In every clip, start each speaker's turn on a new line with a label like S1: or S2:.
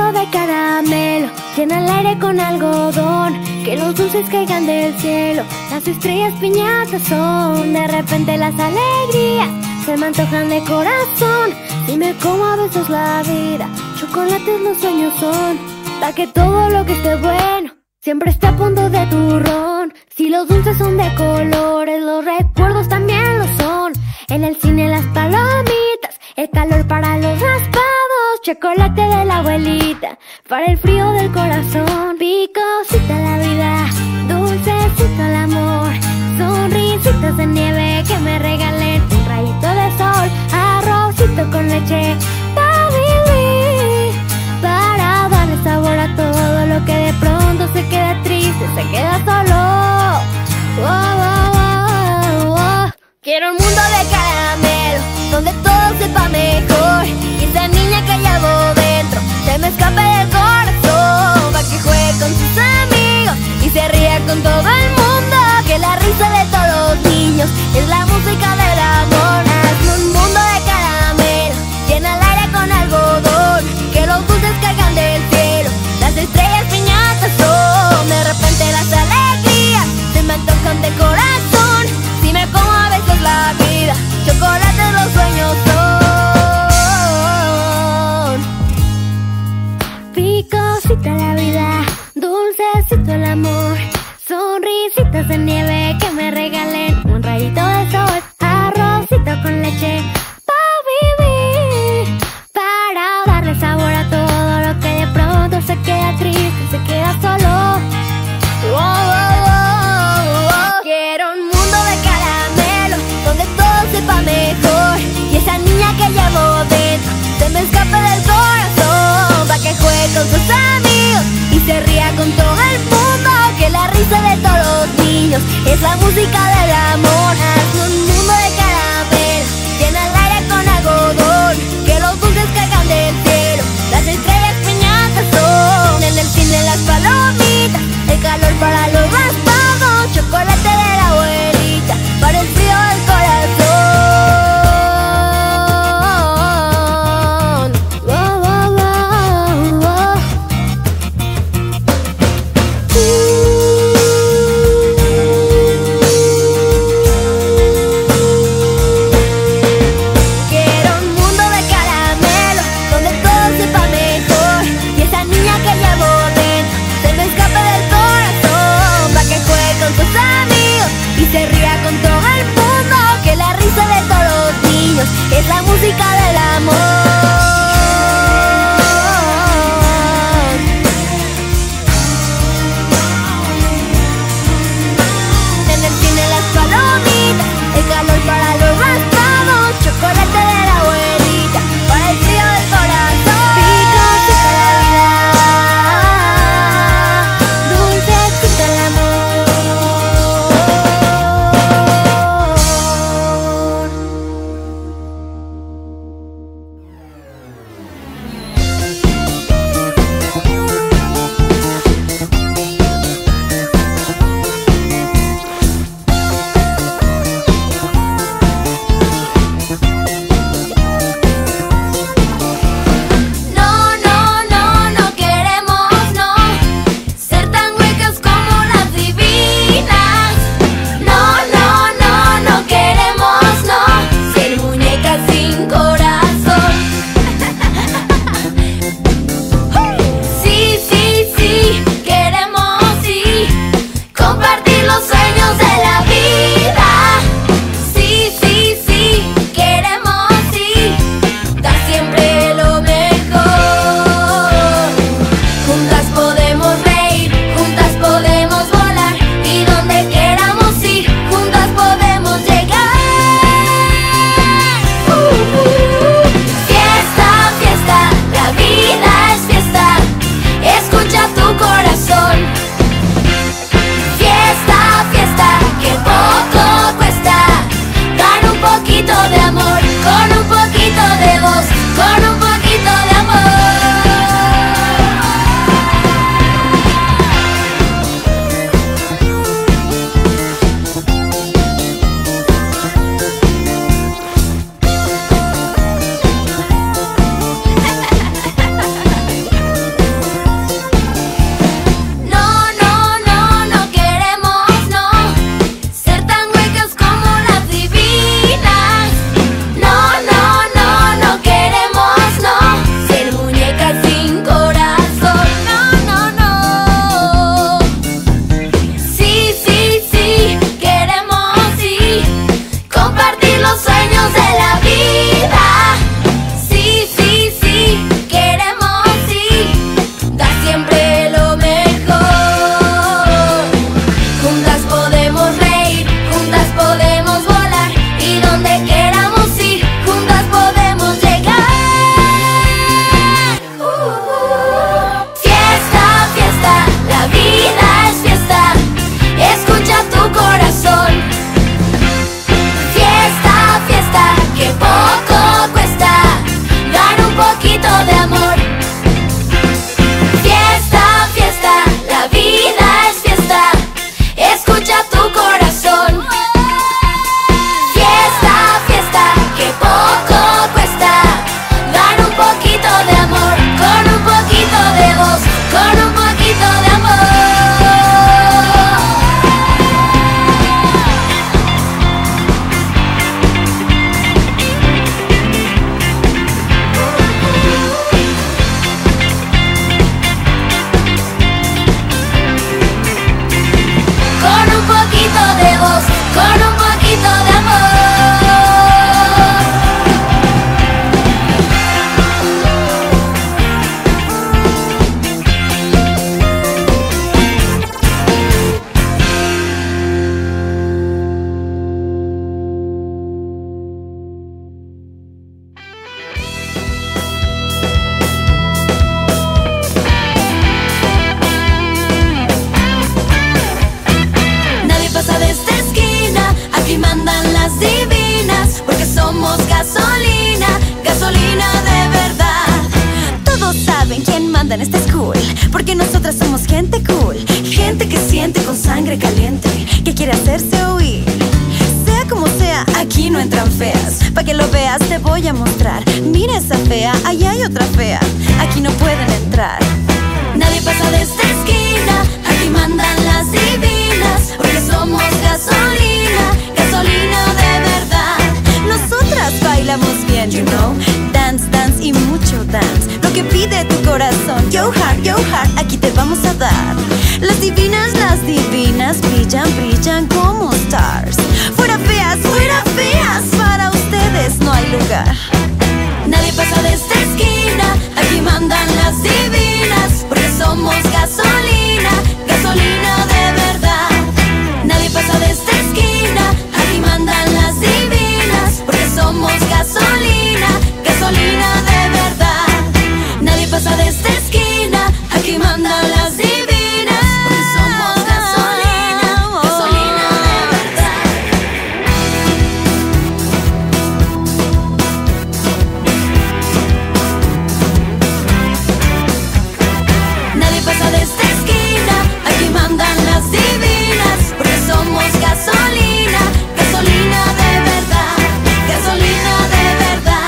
S1: mundo de caramelo, llena el aire con algodón, que los dulces caigan del cielo, las estrellas piñatas son. De repente las alegrías se me antojan de corazón. Si me como a besos la vida, chocolates los sueños son. Pa' que todo lo que esté bueno siempre esté a punto de turrón. Si los dulces son de colores, los recuerdos también lo son. En el cine las palomitas, el calor para los raspados, chocolate de la abuelita para el frío del corazón. Picosita la vida, dulcecito el amor, sonrisitas de nieve que me regalen un rayito de sol. Arrocito con leche para vivir, para darle sabor a todo lo que de pronto se queda triste, se queda solo. Oh, oh, oh, oh. Quiero un mundo de caramelo, donde todo sepa mejor, y esa niña que llevo dentro se me escape del corazón. Pa' que juegue con sus amigos y se ría con todo el mundo, que la risa de todos los niños es la música del amor. Hazme un mundo de caramelo, llena el aire con algodón, que los dulces caigan del cielo, las estrellas piñatas son. De repente las alegrías se me antojan de corazón. Si me como a besos la vida, chocolates los sueños son. Picosita la vida, dulcecito el amor, sonrisitas de nieve que me regalen un rayito de sol. Arrocito con leche para vivir, para darle sabor a todo lo que de pronto se queda triste, se queda solo. Oh, oh, oh, oh. Quiero un mundo de caramelo, donde todo sepa mejor, y esa niña que llevo dentro se me escape del corazón. Pa' que juegue con sus amigos y se ría con todo el mundo, que la risa de todos los niños es la música del amor. Hazme un mundo de caramelo, llena el aire con algodón, que los dulces caigan del cielo, las estrellas piñatas son. En el cine las palomitas, el calor para los raspados, chocolate de la abuelita para el frío del corazón. Oh, oh, oh, oh.
S2: entiendan, esta es cool, porque nosotras somos gente cool, gente que siente con sangre caliente, que quiere hacerse oír. Sea como sea, aquí no entran feas. Pa' que lo veas te voy a mostrar. Mira esa fea, allá hay otra fea. Aquí no pueden entrar. Nadie pasa de esta esquina, aquí mandan las divinas, porque somos gasolina, gasolina de verdad. Nosotras bailamos bien, you know. Dance, dance y mucho dance. Lo que pide tu corazón, yo heart, aquí te vamos a dar. Las divinas, brillan, brillan como stars. Fuera feas, para ustedes no hay lugar. Nadie pasa de esta esquina, aquí mandan las divinas, porque somos gasolina, gasolina de verdad. Nadie pasa de esta esquina, aquí mandan las divinas, porque somos gasolina, gasolina de verdad. Nadie pasa de esta esquina, aquí mandan las divinas, porque somos gasolina, gasolina de verdad. Nadie pasa de esta esquina, aquí mandan las divinas, porque somos gasolina, gasolina de verdad, gasolina de verdad.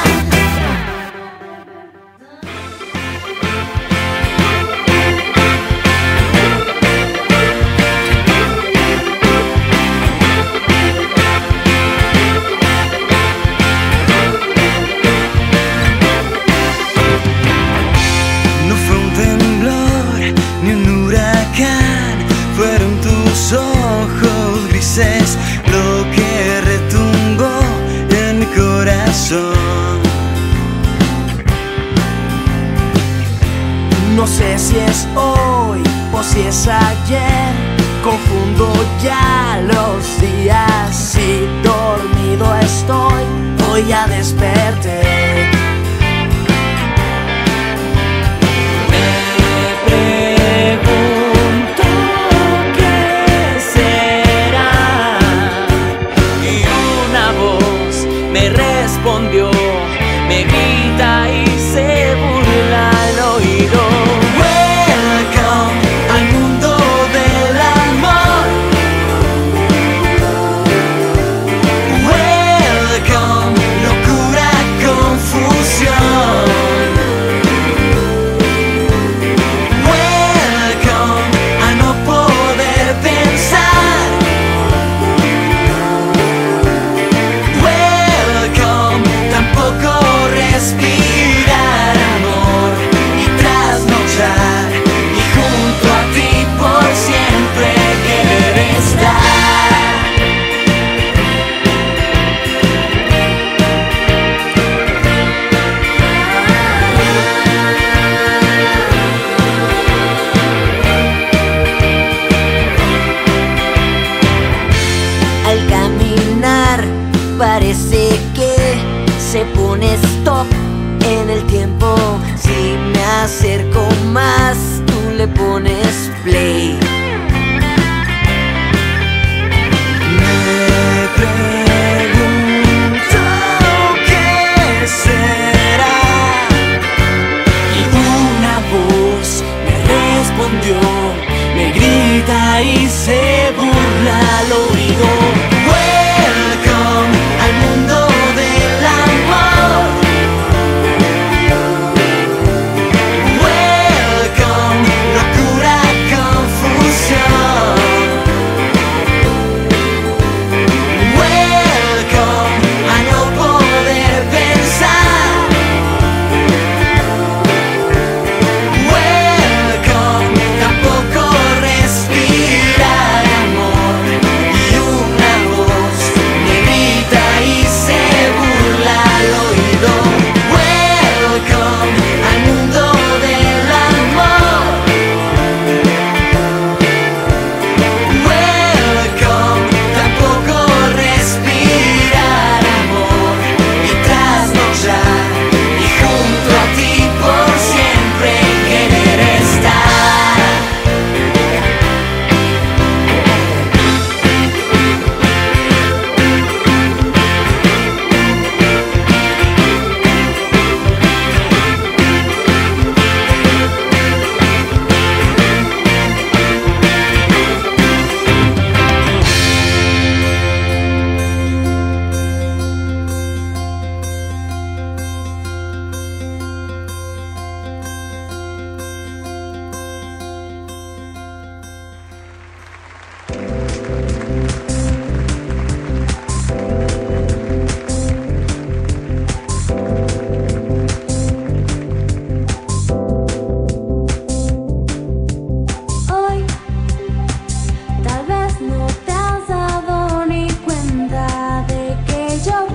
S3: No fue un temblor ni un huracán, fueron tus ojos grises lo que retumbó en mi corazón.
S4: No sé si es hoy o si es ayer, confundo ya los días. Si dormido estoy, hoy ya desperté.
S5: Me grita y se burla al oído.
S3: Welcome al mundo del amor. Welcome, locura, confusión. Welcome a no poder pensar. Welcome, tampoco respirar.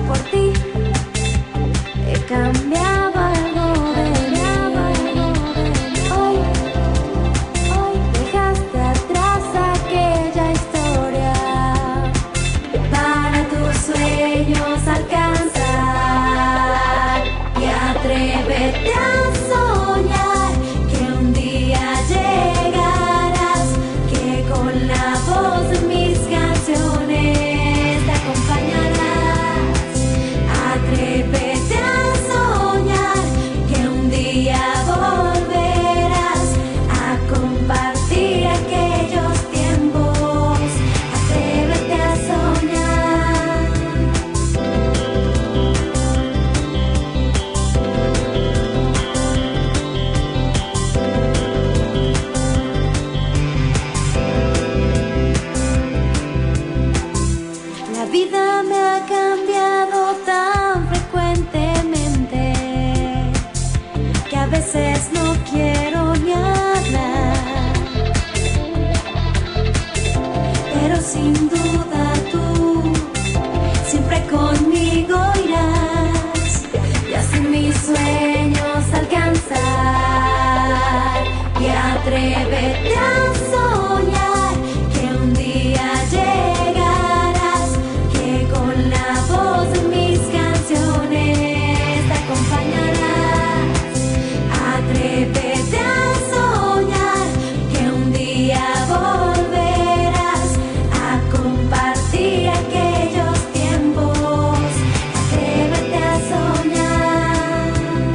S1: por ti. He cambiado algo de mí. Hoy dejaste atrás aquella historia. Para tus sueños alcanzar y atrévete a soñar que un día llegarás, que con la voz de mis canciones te acompañarás. Atrévete a soñar que un día volverás a compartir aquellos tiempos. Atrévete a soñar. La vida me ha cambiado tan frecuentemente que a veces no quiero ni hablar. Pero sin duda tú siempre conmigo irás y así mis sueños alcanzar. Y atrévete a soñar que un día llegarás, que con la voz de mis canciones te acompañarás. Atrévete a soñar que un día volverás a compartir aquellos tiempos. Atrévete a soñar.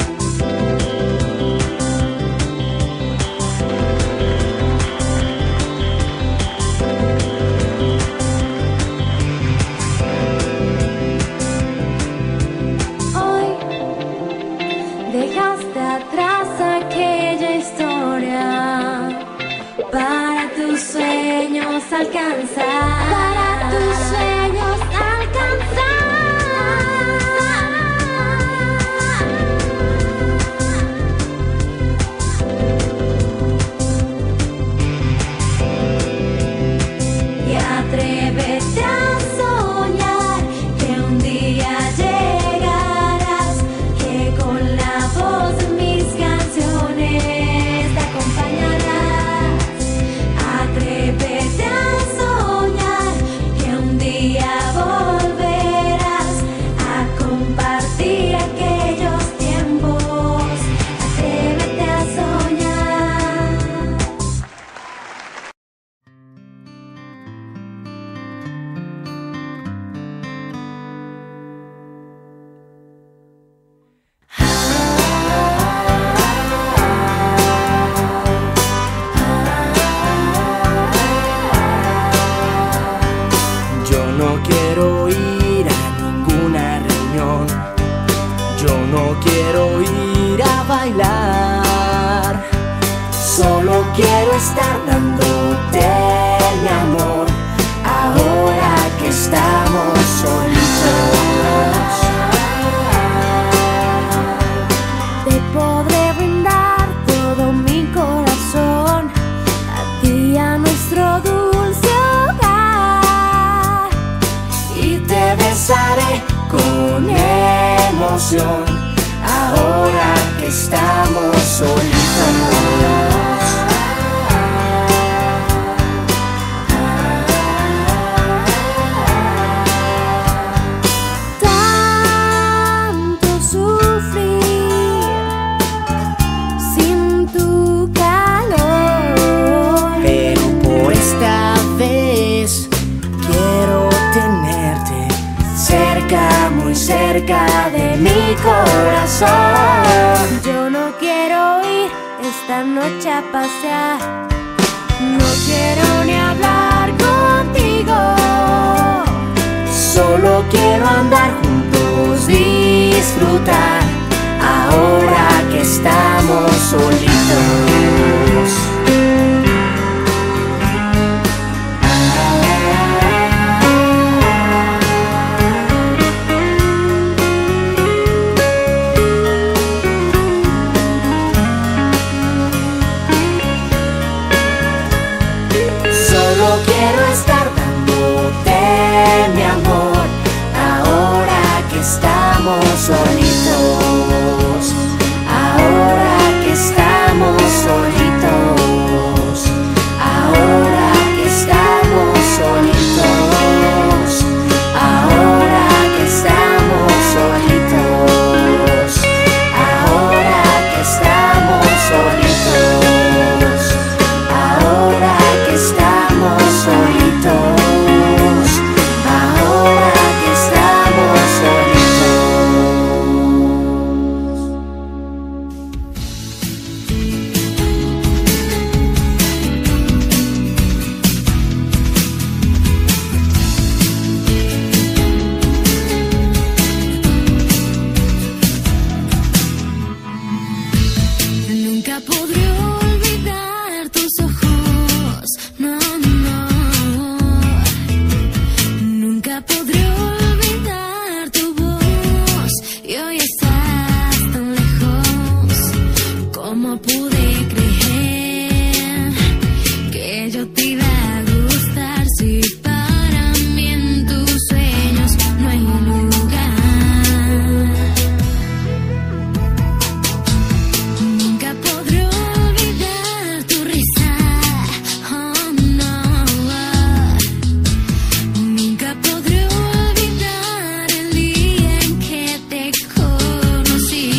S1: Hoy dejaste atrás aquella historia para tus sueños alcanzar. Para tus sueños alcanzar. Y atrévete a soñar que un día llegarás, que con la voz de mis canciones te acompañarás. Atrévete a soñar que un día volverás a compartir aquellos tiempos. Atrévete a soñar.
S4: Yo no quiero ir a ninguna reunión. Yo no quiero ir a bailar. Solo quiero estar dándote mi amor ahora que estamos solitos.
S1: Te podré brindar todo mi corazón a ti y a nuestro dulce hogar.
S4: Y te besaré con emoción ahora que estamos solitos.
S1: Tanto sufrir sin tu calor,
S4: Pero por esta vez quiero tenerte cerca, muy cerca de mi corazón.
S1: yo no quiero ir esta noche a pasear. No quiero ni hablar contigo.
S4: Solo quiero andar juntos, disfrutar ahora que estamos solitos. estamos solitos, ahora que estamos solitos, ahora que estamos solitos, ahora que estamos solitos, ahora que estamos solitos, ahora que estamos solitos, ahora que estamos
S1: Nunca podré olvidar tus ojos, no, no. Nunca podré olvidar tu voz y hoy estás tan lejos. ¿Cómo pude creer que yo te iba a gustar si para mí en tus sueños no hay lugar? Nunca podré olvidar tu risa, oh no. Nunca podré olvidar el día en que te conocí.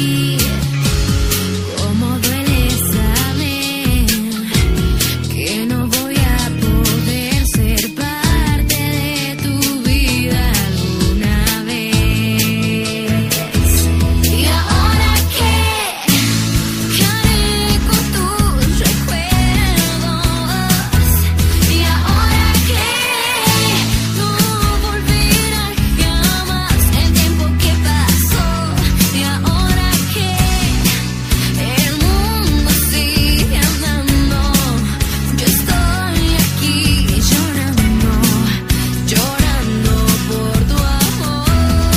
S1: Cómo duele saber que no voy a poder ser parte de tu vida alguna vez. Y ahora qué haré con tus recuerdos. Y ahora que no volverá jamás el tiempo que pasó. Y ahora que el mundo sigue andando, yo estoy aquí llorando, llorando por tu amor.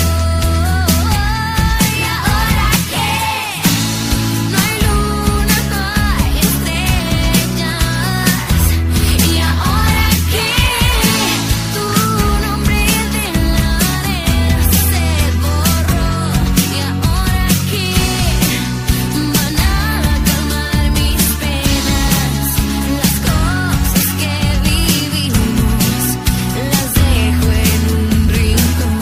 S1: Y ahora que no hay luna, no hay estrellas. Y ahora que tu nombre de la arena se borró. Y ahora que van a calmar mis penas, las cosas que vivimos las dejo en un rincón.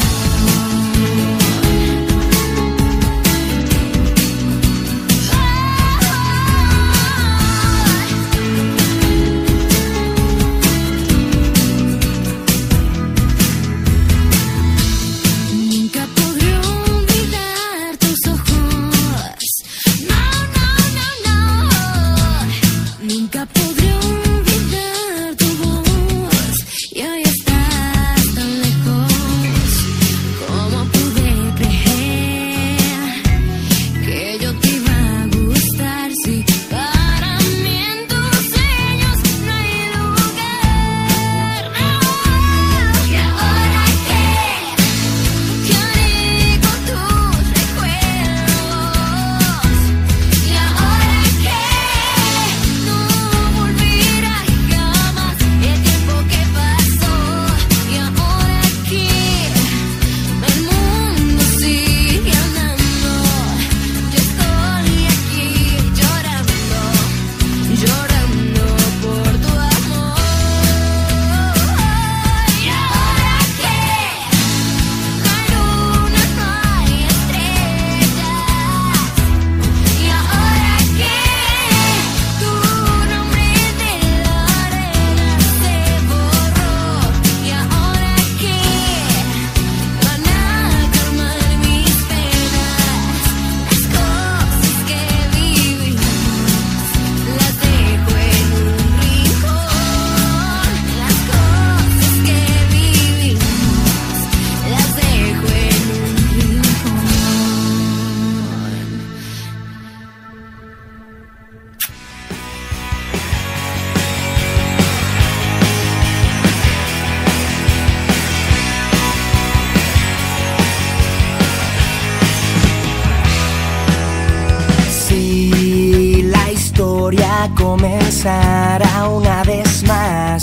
S1: Nunca podré olvidar tus ojos, no, no, no, no. Nunca podré olvidar tu voz y hoy estás tan lejos. ¿Cómo pude creer que yo te iba a gustar si para mí en tus sueños no hay lugar? Y ahora que haré con tus recuerdos. Y ahora que no volverá jamás el tiempo que pasó. Y ahora que el mundo sigue andando, yo estoy aquí llorando, llorando por tu amor. Y ahora que no hay luna, no hay estrellas. Y ahora que tu nombre de la arena se borró. Y ahora que van a calmar mis penas, las cosas que vivimos las dejo en un rincón. Las cosas que vivimos las dejo en un rincón.
S4: Si la historia comenzara una vez más,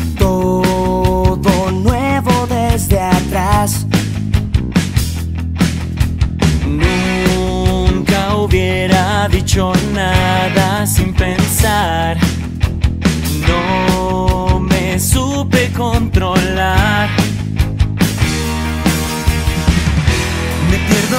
S4: todo nuevo desde atrás,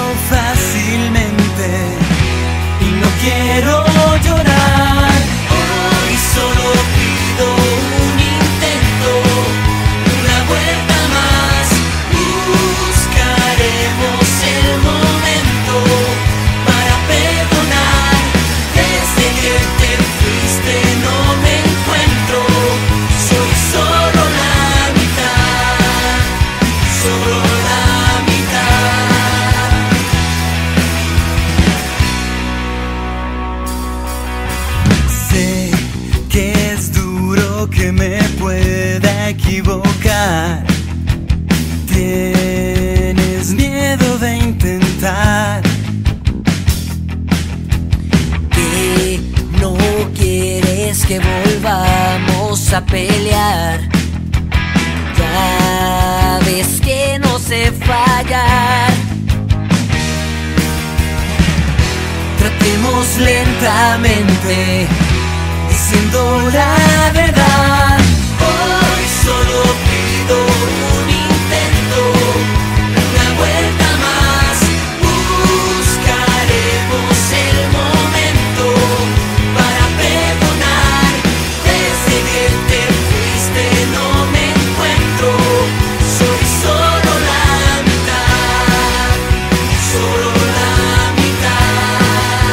S3: fácilmente y no quiero llorar. Hoy solo pido un intento, una vuelta más. Buscaremos el momento para perdonar. Desde que te fuiste no me encuentro, soy solo la mitad, solo la mitad. Sé que es duro, que me pueda equivocar. Tienes miedo de intentar,
S5: Que no quieres que volvamos a pelear. Ya ves que no sé fallar.
S3: tratemos lentamente, diciendo la verdad. Hoy solo pido un intento, una vuelta más. Buscaremos el momento para perdonar. Desde que te fuiste no me encuentro, soy solo la mitad, solo la mitad.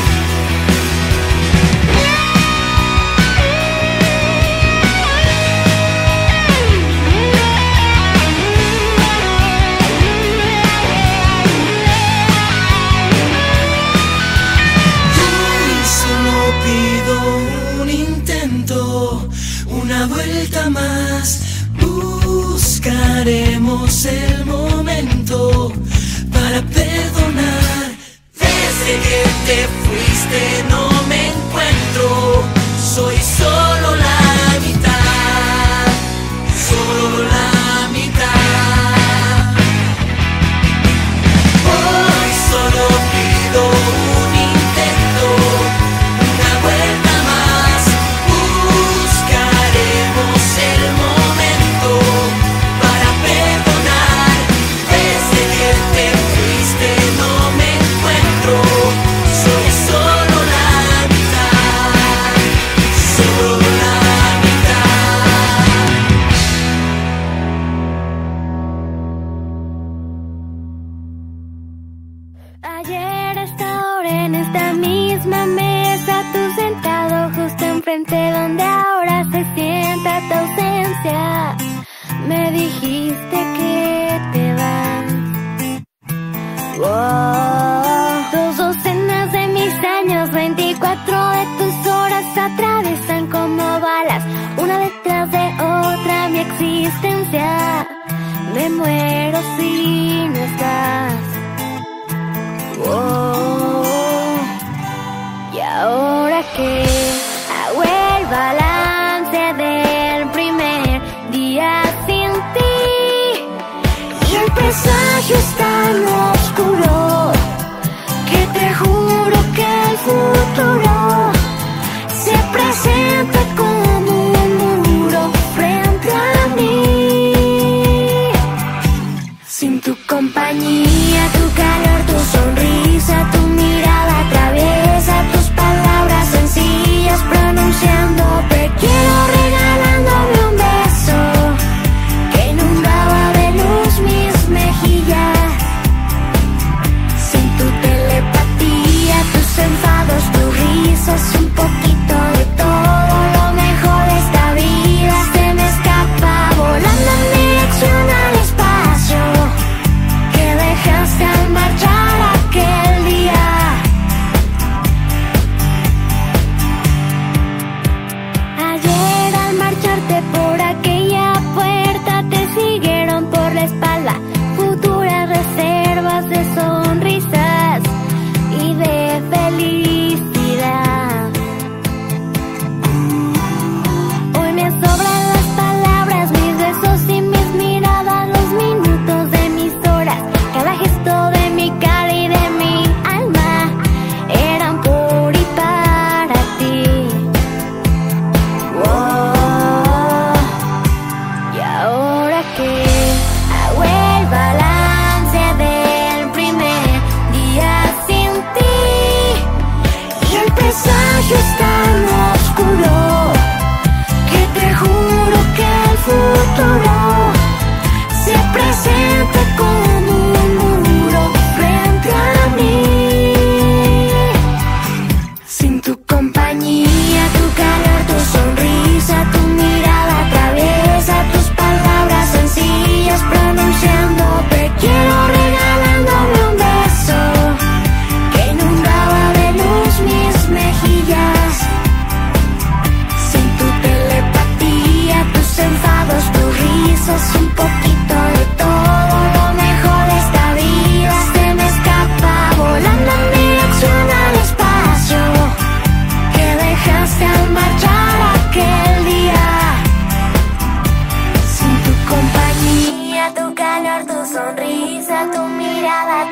S3: Hoy solo pido un intento, una vuelta más. Buscaremos el momento para perdonar. Desde que te fuiste no me encuentro, soy solo la mitad, solo la mitad. Hoy solo pido un intento, una vuelta más. Buscaremos el momento para perdonar. Desde que te fuiste no me encuentro, soy solo la mitad, solo la mitad.
S1: Ayer a esta hora en esta misma mesa, tú sentado justo enfrente donde ahora se sienta tu ausencia, me dijiste que te vas. Wow. Dos docenas de mis años, 24 de tus horas atraviesan como balas, una detrás de otra mi existencia. Me muero si no estás. Oh, y ahora que hago el balance del primer día sin ti, y el presagio es tan oscuro que te juro que el futuro se presenta como un muro frente a mí. Sin tu compañía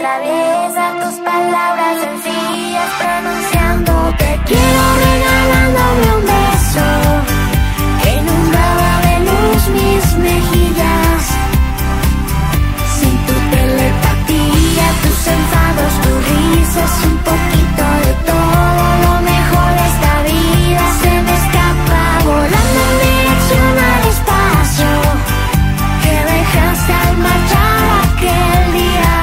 S1: atraviesa tus palabras sencillas pronunciando te quiero, regalándome un beso que inundaba de luz mis mejillas. Sin tu telepatía, tus enfados, tus risas, un poquito de todo lo mejor de esta vida se me escapa volando en dirección al espacio que dejaste al marchar aquel día,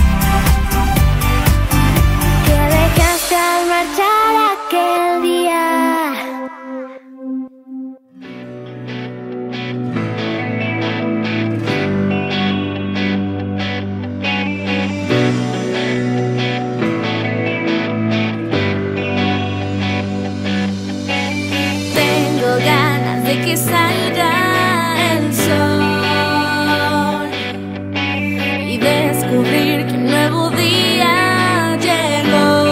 S1: que dejaste al marchar aquel día.
S2: Tengo ganas de que salga el sol y descubrir que un nuevo día llegó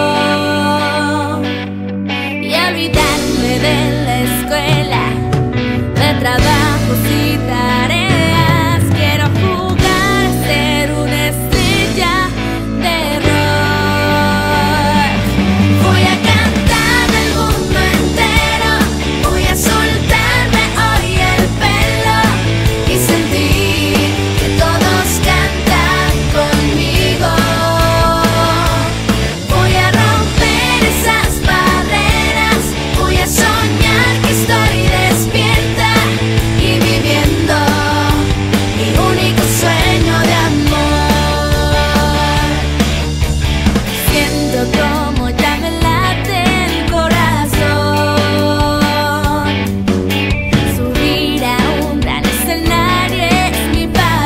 S2: y olvidarme de la escuela, de trabajos y tareas. Quiero jugar a ser una estrella de rock. Voy a cantar al mundo entero, voy a soltarme hoy el pelo y sentir que todos cantan conmigo. Voy a romper esas barreras, voy a soñar que estoy despierta y viviendo mi único sueño de amor. Siento como ya me late el corazón. Subir a un gran escenario es mi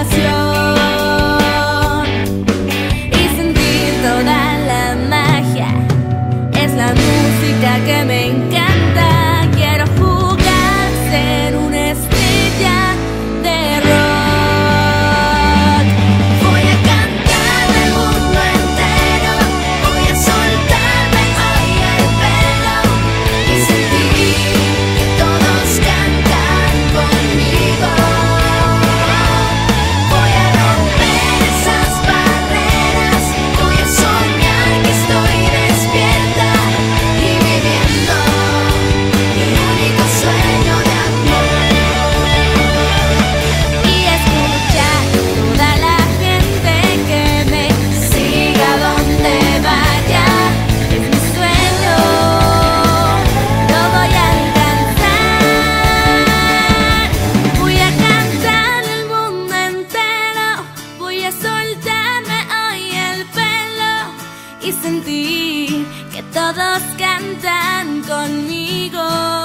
S2: pasión y sentir toda la magia es la música que me encanta. Quiero jugar, ser una estrella de rock. Voy a cantar al mundo entero, voy a soltarme hoy el pelo y sentir que todos cantan conmigo. Voy a romper esas barreras, voy a soñar que estoy despierta y viviendo mi único sueño de amor. Y escuchar toda la gente que me siga donde vaya es mi sueño, lo voy a alcanzar. Voy a cantar al mundo entero, voy a soltarme hoy el pelo y sentir que todos cantan conmigo.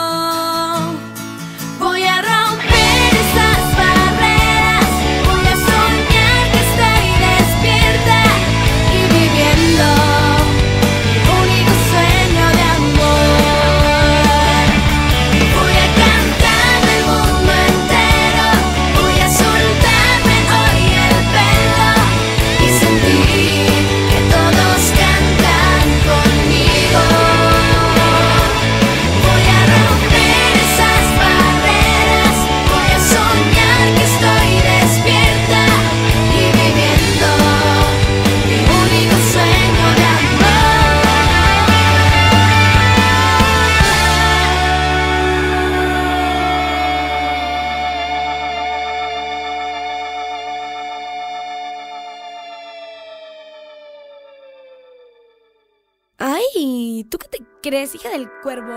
S2: Voy a romper esas barreras, voy a soñar que estoy despierta y viviendo mi único sueño de amor. Voy a cantar al mundo entero, voy a soltarme hoy el pelo y sentir que todos cantan conmigo. Voy a romper esas barreras, voy a soñar que estoy despierta y viviendo mi único sueño de
S6: Ay, ¿tú qué te crees, hija del cuervo?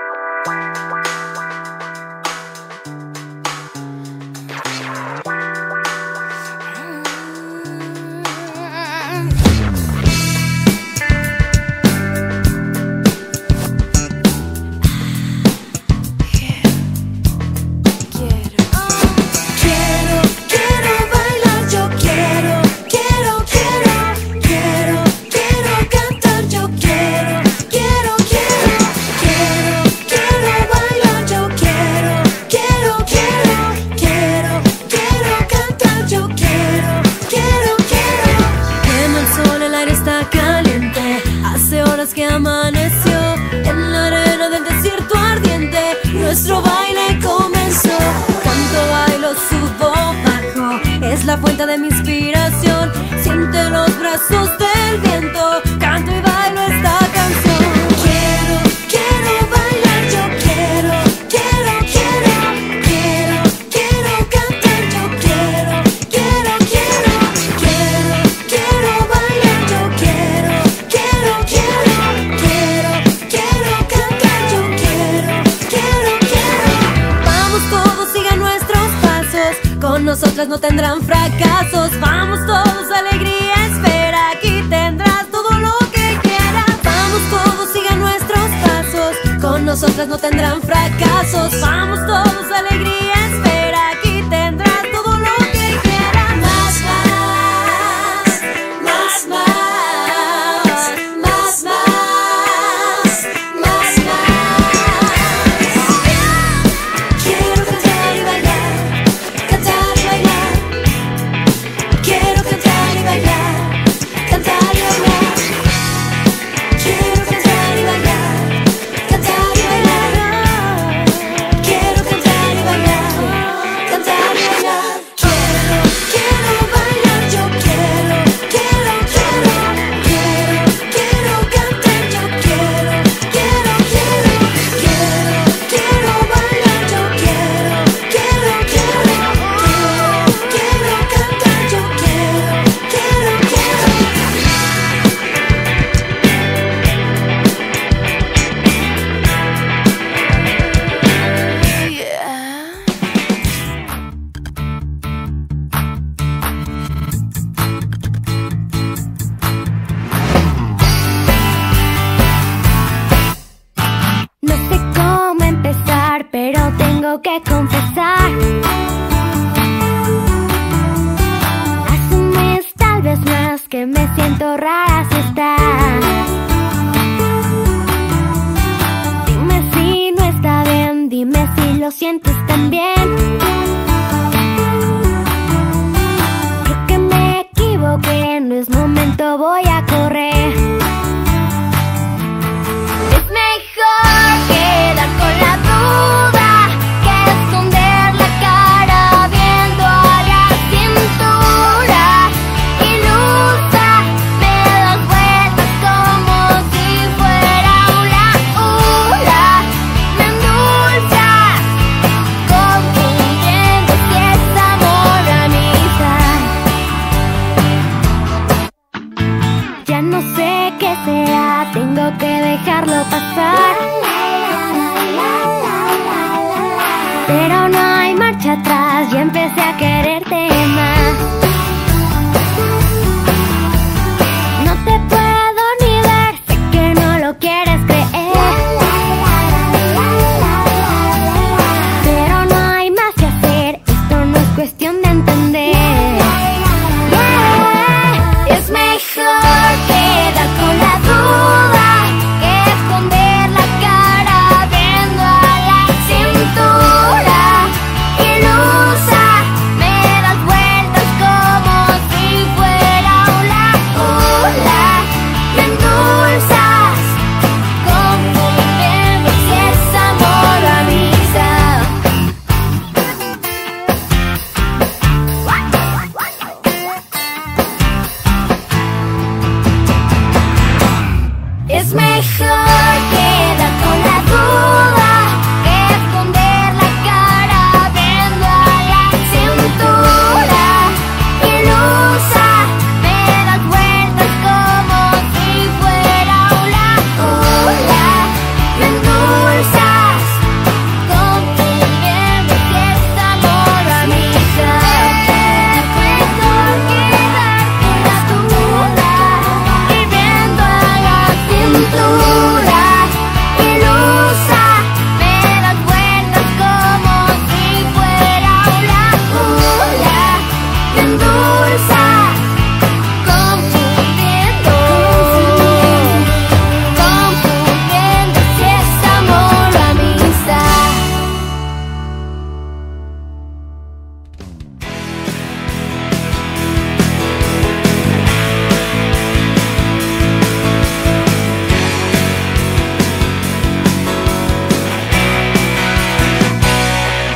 S2: Quiero bailar, yo quiero cantar, yo quiero bailar, yo quiero cantar, yo quiero. Quema el sol, el aire está caliente, hace horas que amaneció en la arena del desierto ardiente. Nuestro baile comenzó, canto, bailo, subo, bajo, es la fuente de mi inspiración. Siente en los brazos del viento, canto y bailo esta canción. Quiero bailar, yo quiero cantar, yo quiero bailar, yo quiero cantar, yo quiero. Vamos todos, sigan nuestros pasos, con nosotras no tendrán fracasos. Vamos todos, alegría, espera, aquí tendrás todo lo que quieras. Vamos todos, sigan nuestros pasos, con nosotras no tendrán fracasos. Vamos todos, alegría, espera, aquí tendrás todo lo que quieras. Más, quiero cantar y bailar, cantar y bailar. Quiero cantar y bailar, cantar y bailar. Quiero cantar y bailar, cantar y bailar. Quiero cantar y bailar, cantar y bailar. Quiero bailar, yo quiero cantar, yo quiero bailar, yo quiero cantar, yo
S1: No sé cómo empezar, pero tengo que confesar. Hace un mes, tal vez más, que me siento rara si está. Dime si no está bien, dime si lo sientes también. Creo que me equivoqué, no es momento, voy a correr. Es mejor quedar con la duda que esconder la cara viendo a la cintura. Ilusa, me das vueltas como si fuera una hula. Me endulzas, confundiendo si es amor o amistad. Ya no sé qué será, tengo que dejarlo pasar. Pero no hay marcha atrás, ya empecé a quererte más. No te puedo ni ver, sé que no lo quieres creer. Pero no hay más que hacer, esto no es cuestión de entender. Es mejor quedar con la duda que esconder la cara viendo a la cintura. Ilusa, me das vueltas como si fuera una hula. Me endulzas, confundiendo si es amor o amistad. Es mejor quedar con la duda que esconder la cara viendo a la cintura. Ilusa, me das vueltas como si fuera una hula. Me endulzas, confundiendo si es amor o amistad. Es mejor quedar con la duda y viendo a la cintura. Ilusa, me das vueltas como si fuera una hula. Me endulzas, confundiendo si es amor o amistad.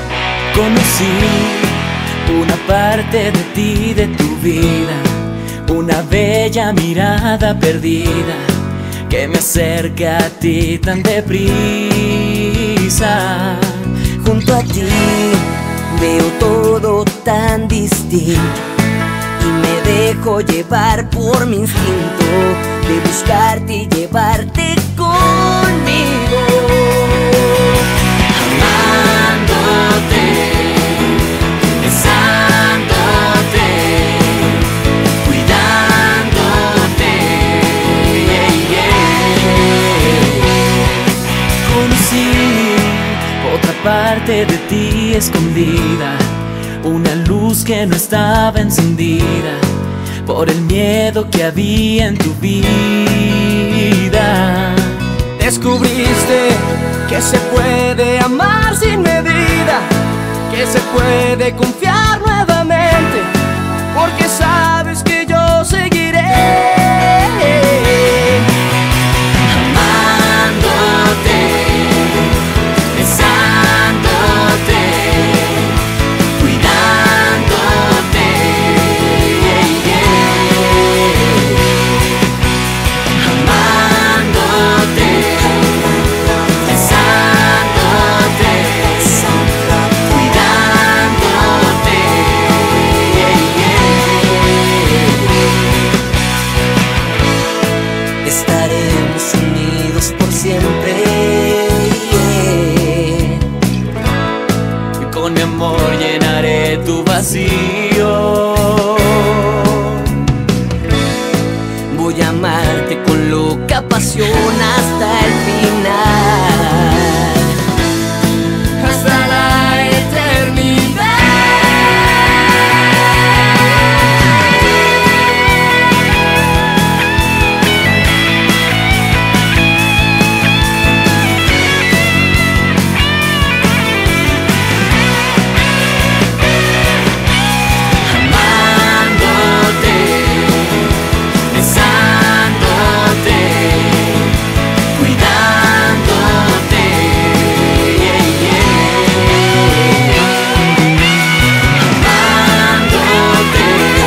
S5: Conocí una parte de ti, de tu vida, una bella mirada perdida que me acerca a ti tan deprisa.
S7: Junto a ti veo todo tan distinto y me dejo llevar por mi instinto de buscarte y llevarte conmigo.
S5: Amándote, besándote, cuidándote, Conocí otra parte de ti escondida, una luz que no estaba encendida por el miedo que había en tu vida.
S4: Descubriste que se puede amar sin medida, que se puede confiar nuevamente, porque sabes que yo seguiré
S5: Amándote, besándote, cuidándote, amándote, besándote, cuidándote,
S7: Estaremos unidos por siempre,
S5: y con mi amor llenaré tu vacío.
S7: Voy a amarte con loca pasión hasta el final,
S4: hasta la eternidad.
S5: Amándote, besándote, cuidándote, amándote,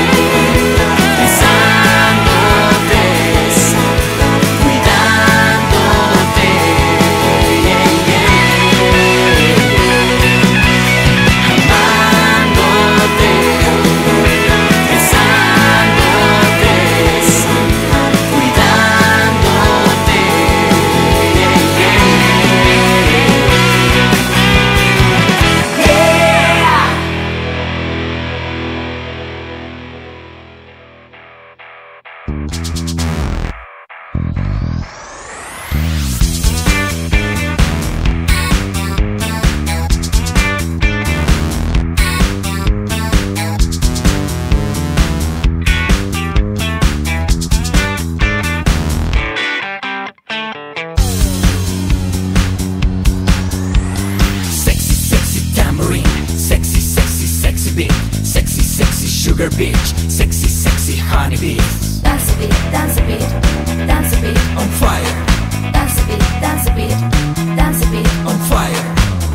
S5: besándote, cuidándote, amándote, Sexy, sexy tambourine, sexy, sexy, sexy beat, sexy, sexy sugar bitch, sexy, sexy honey bee.
S2: Dance a beat, dance a beat, dance a beat,
S5: On fire,
S2: dance a beat, dance a beat, dance a beat.
S5: on fire.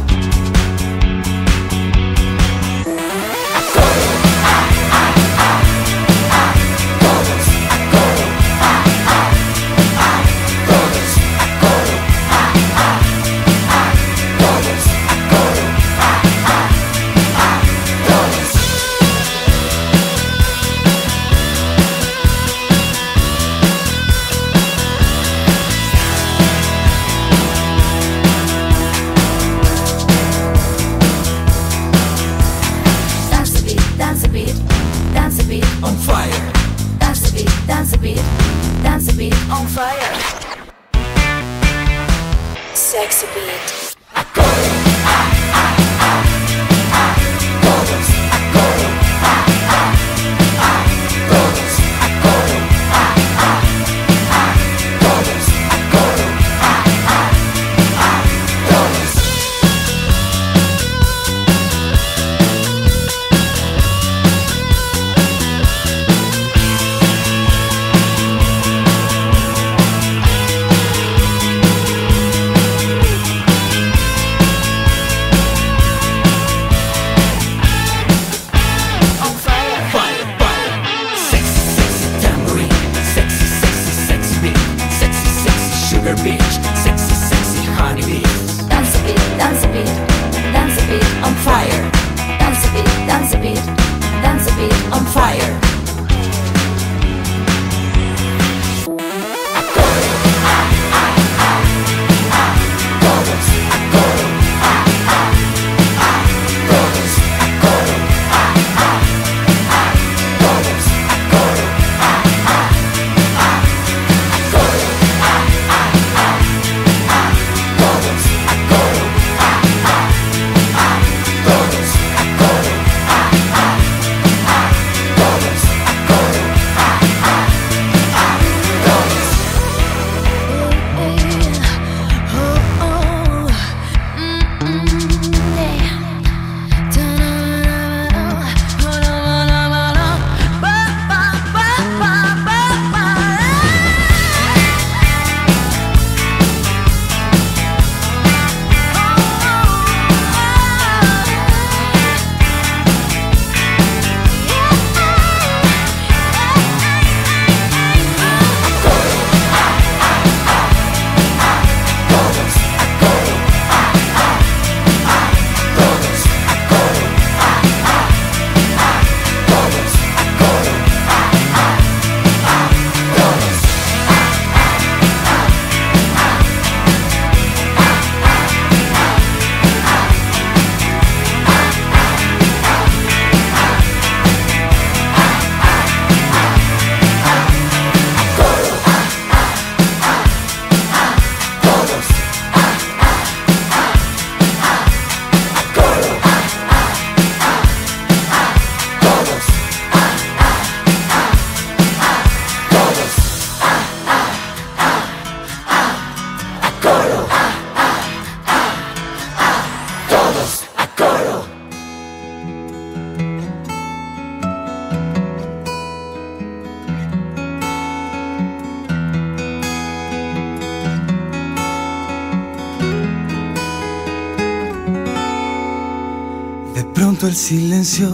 S2: Dance a beat, dance a beat, dance a beat,
S5: On fire,
S2: dance a beat, dance a beat, dance a beat. On fire. Sexy beat.
S8: Siento el silencio,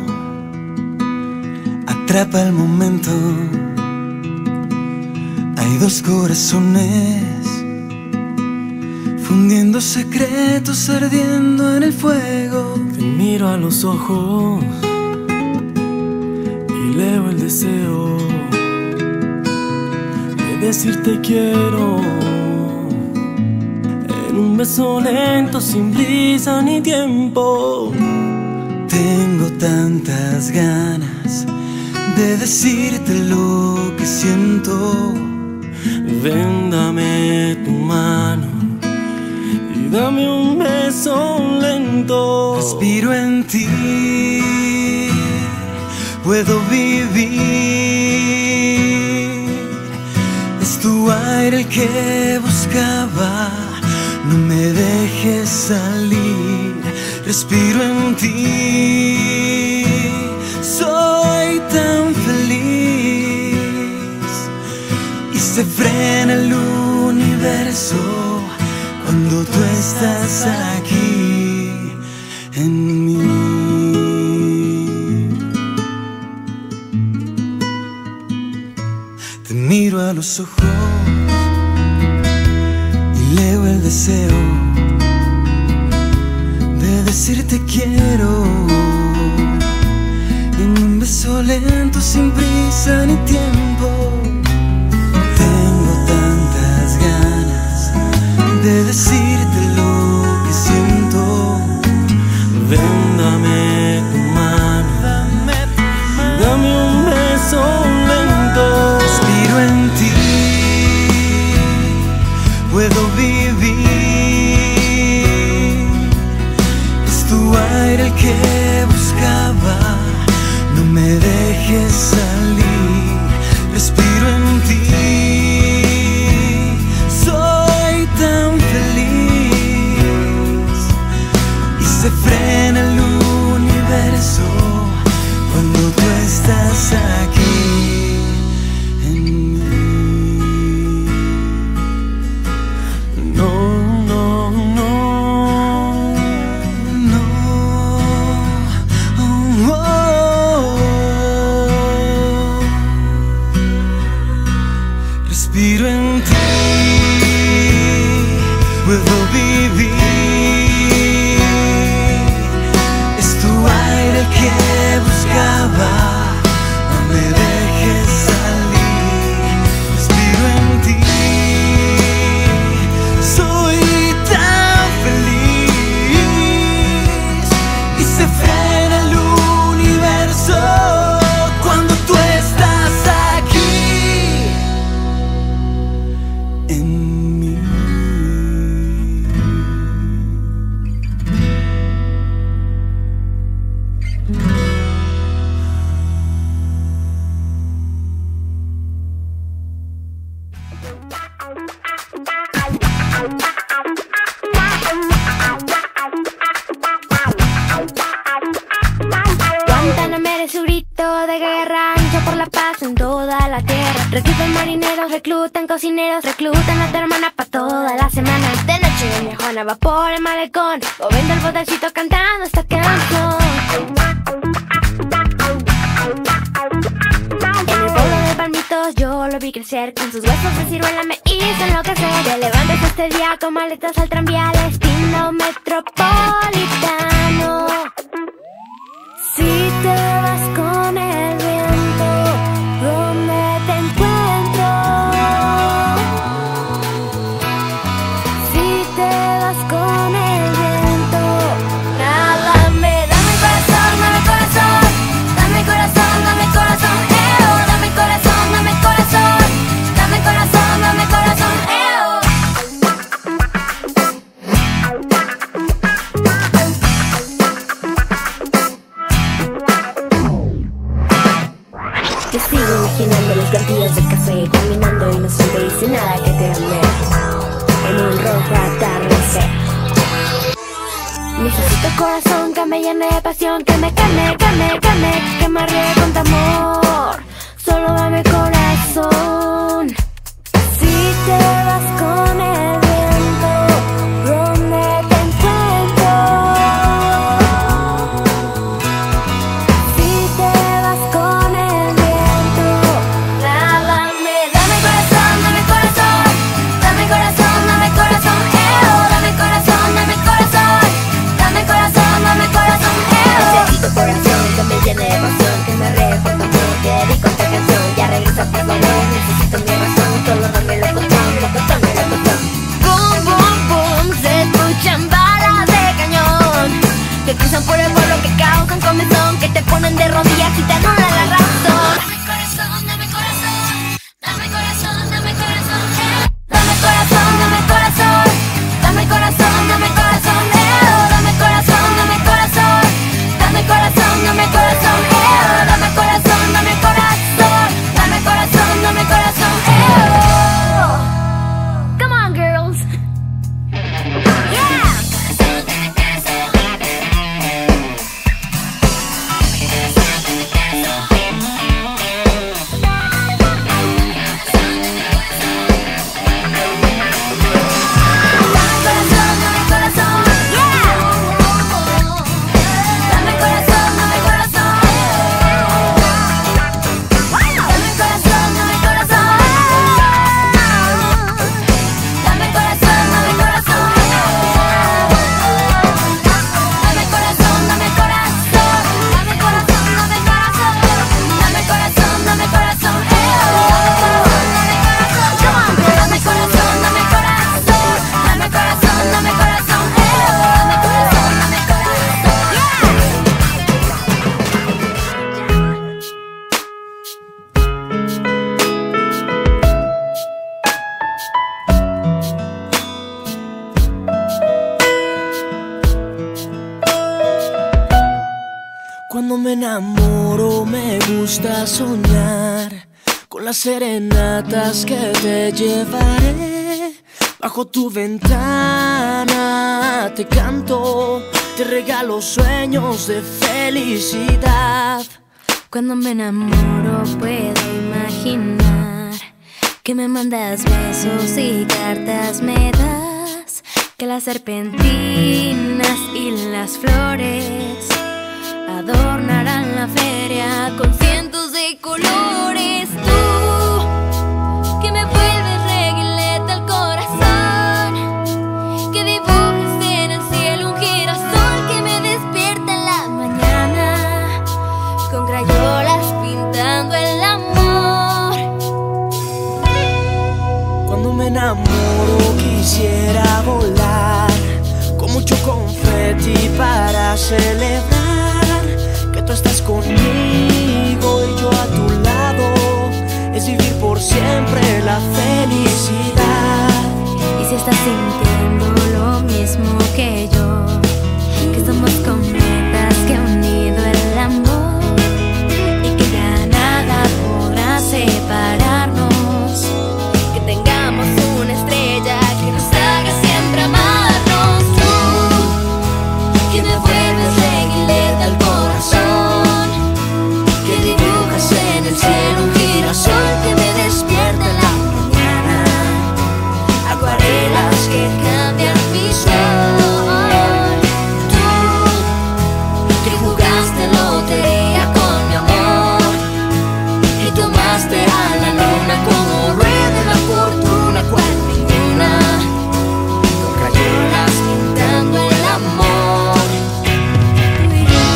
S8: atrapa el momento. Hay dos corazones fundiendo secretos, ardiendo en el fuego.
S5: Te miro a los ojos y leo el deseo de decirte quiero. En un beso lento, sin prisa ni tiempo.
S8: Tengo tantas ganas de decirte lo que siento.
S5: Ven, dame tu mano y dame un beso lento.
S8: Respiro en ti, puedo vivir. Es tu aire el que buscaba, no me dejes salir. Respiro en ti, soy tan feliz. Y se frena el universo cuando tú estás aquí en mí. Te miro a los ojos y leo el deseo de decirte quiero. En un beso lento, sin prisa ni tiempo. Tengo tantas ganas de decirte lo que siento.
S5: Ven, dame tu mano, dame un beso lento.
S8: Respiro en ti, puedo vivir. Es tu aire el que buscaba, no me dejes salir. Respiro en ti, soy tan feliz. Y se frena el universo cuando tú estás aquí en mí.
S5: No, no, no,
S8: no, oh, oh. Respiro en ti, puedo vivir. Es tu aire el que buscaba, no me dejes salir. Respiro en ti, soy tan feliz. Y se frena el universo cuando tú estás aquí en mí.
S1: Guantánamo es su grito de guerra, ancho por la paz en toda la tierra. Reclutan marineros, reclutan cocineros, reclutan a tu hermana pa' toda la semana. De noche doña Juana va por el malecón, moviendo el botecito cantando esta canción. En el pueblo de Palmitos yo lo vi crecer, con sus huesos de ciruela me hizo enloquecer. Te levantas este día con maletas al tranvía, destino metropolitano. Si te vas con el viento, ¿dónde te encuentro? Si te vas con el viento, nada me da mi corazón, dame corazón, dame corazón, dame corazón, dame corazón, dame corazón, dame corazón, dame corazón, Yo sigo imaginando los gardillas de café, caminando inocente y sin nada que temer, en un rojo atardecer. Necesito corazón que me llene de pasión, que me calme, que me arriegue con tu amor. Solo dame corazón. Si te vas con el viento, ¿dónde te encuentro?
S4: Cuando me enamoro me gusta soñar con las serenatas que te llevaré. Bajo tu ventana te canto, te regalo sueños de felicidad.
S1: Cuando me enamoro puedo imaginar que me mandas besos y cartas me das, que las serpentinas y las flores adornarán la feria con cientos de colores. Tú, que me vuelves reguilete al corazón, que dibujas en el cielo un girasol que me despierta en la mañana con crayolas pintando el amor.
S4: Cuando me enamoro quisiera volar con mucho confeti para celebrar que tú estás conmigo y yo a tu lado. Es vivir por siempre la felicidad.
S1: Y si estás sintiendo lo mismo que yo, que somos cometas que ha unido el amor y que ya nada podrá separarnos, que tengamos una estrella que nos haga siempre amarnos. Tú, que me vuelves reguilete al corazón, que dibujas en el cielo un girasol que me despierta en la mañana, acuarelas que cambian mi sol. Tú, que jugaste lotería con mi amor y tomaste a la luna como rueda la fortuna, cual ninguna, con crayolas pintando el amor. Tú y yo.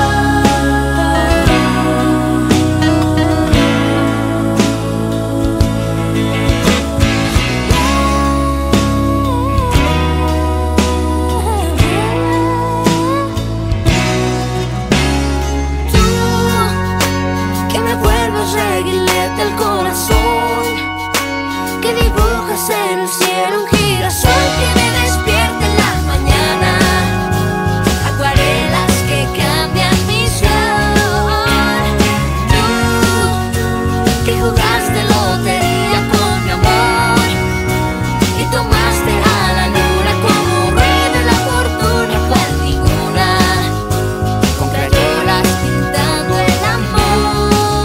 S1: Tú, que me vuelves reguilete al corazón, que dibujas en el cielo un girasol que me despierta en la mañana, acuarelas que cambian mi sol. Tú, que jugaste lotería con mi amor y tomaste a la luna como rueda la fortuna, cual ninguna, con crayolas pintando el amor.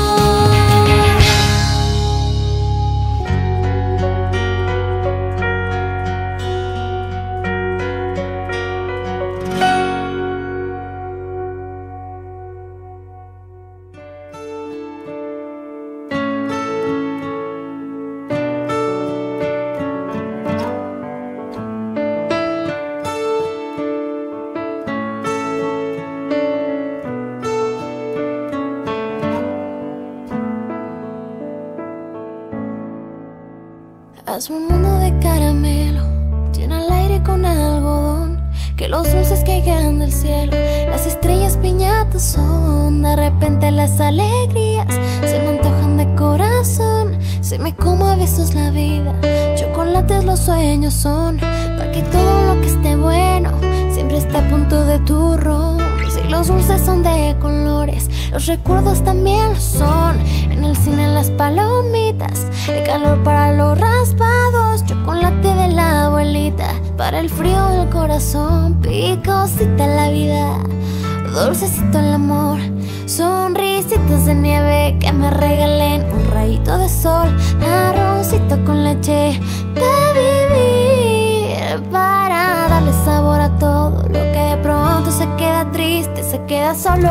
S1: Hazme un mundo de caramelo, llena el aire con algodón, que los dulces caigan del cielo, las estrellas piñatas son. De repente las alegrías se me antojan de corazón, se me como a besos la vida, chocolates los sueños son, para que todo lo que esté bueno siempre esté a punto de turrón. Si los dulces son de colores, los recuerdos también lo son. En el cine las palomitas, el calor para los raspados, chocolate de la abuelita para el frío del corazón, picosita la vida, dulcecito el amor, sonrisitas de nieve que me regalen un rayito de sol, arrocito con leche de vivir para darle sabor a todo lo que de pronto se queda triste, se queda solo.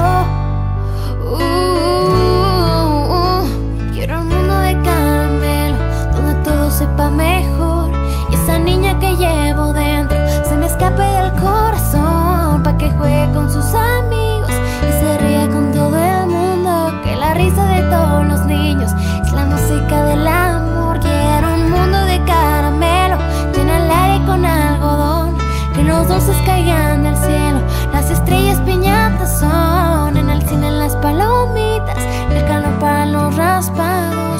S1: Quiero un mundo de caramelo donde todo sepa mejor y esa niña que llevo dentro se me escape del corazón, pa' que juegue con sus amigos y se ría con todo el mundo, que la risa de todos los niños es la música del amor. Quiero un mundo de caramelo, llena el aire con algodón, que los dulces caigan del cielo, las estrellas piñatas son. En el cine las palomitas, el calor para los raspados,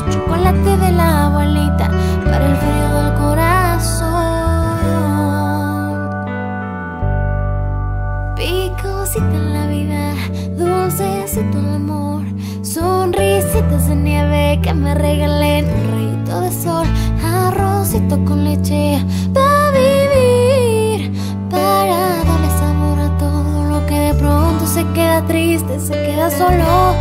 S1: gato con leche para vivir, para darle sabor a todo lo que de pronto se queda triste, se queda solo.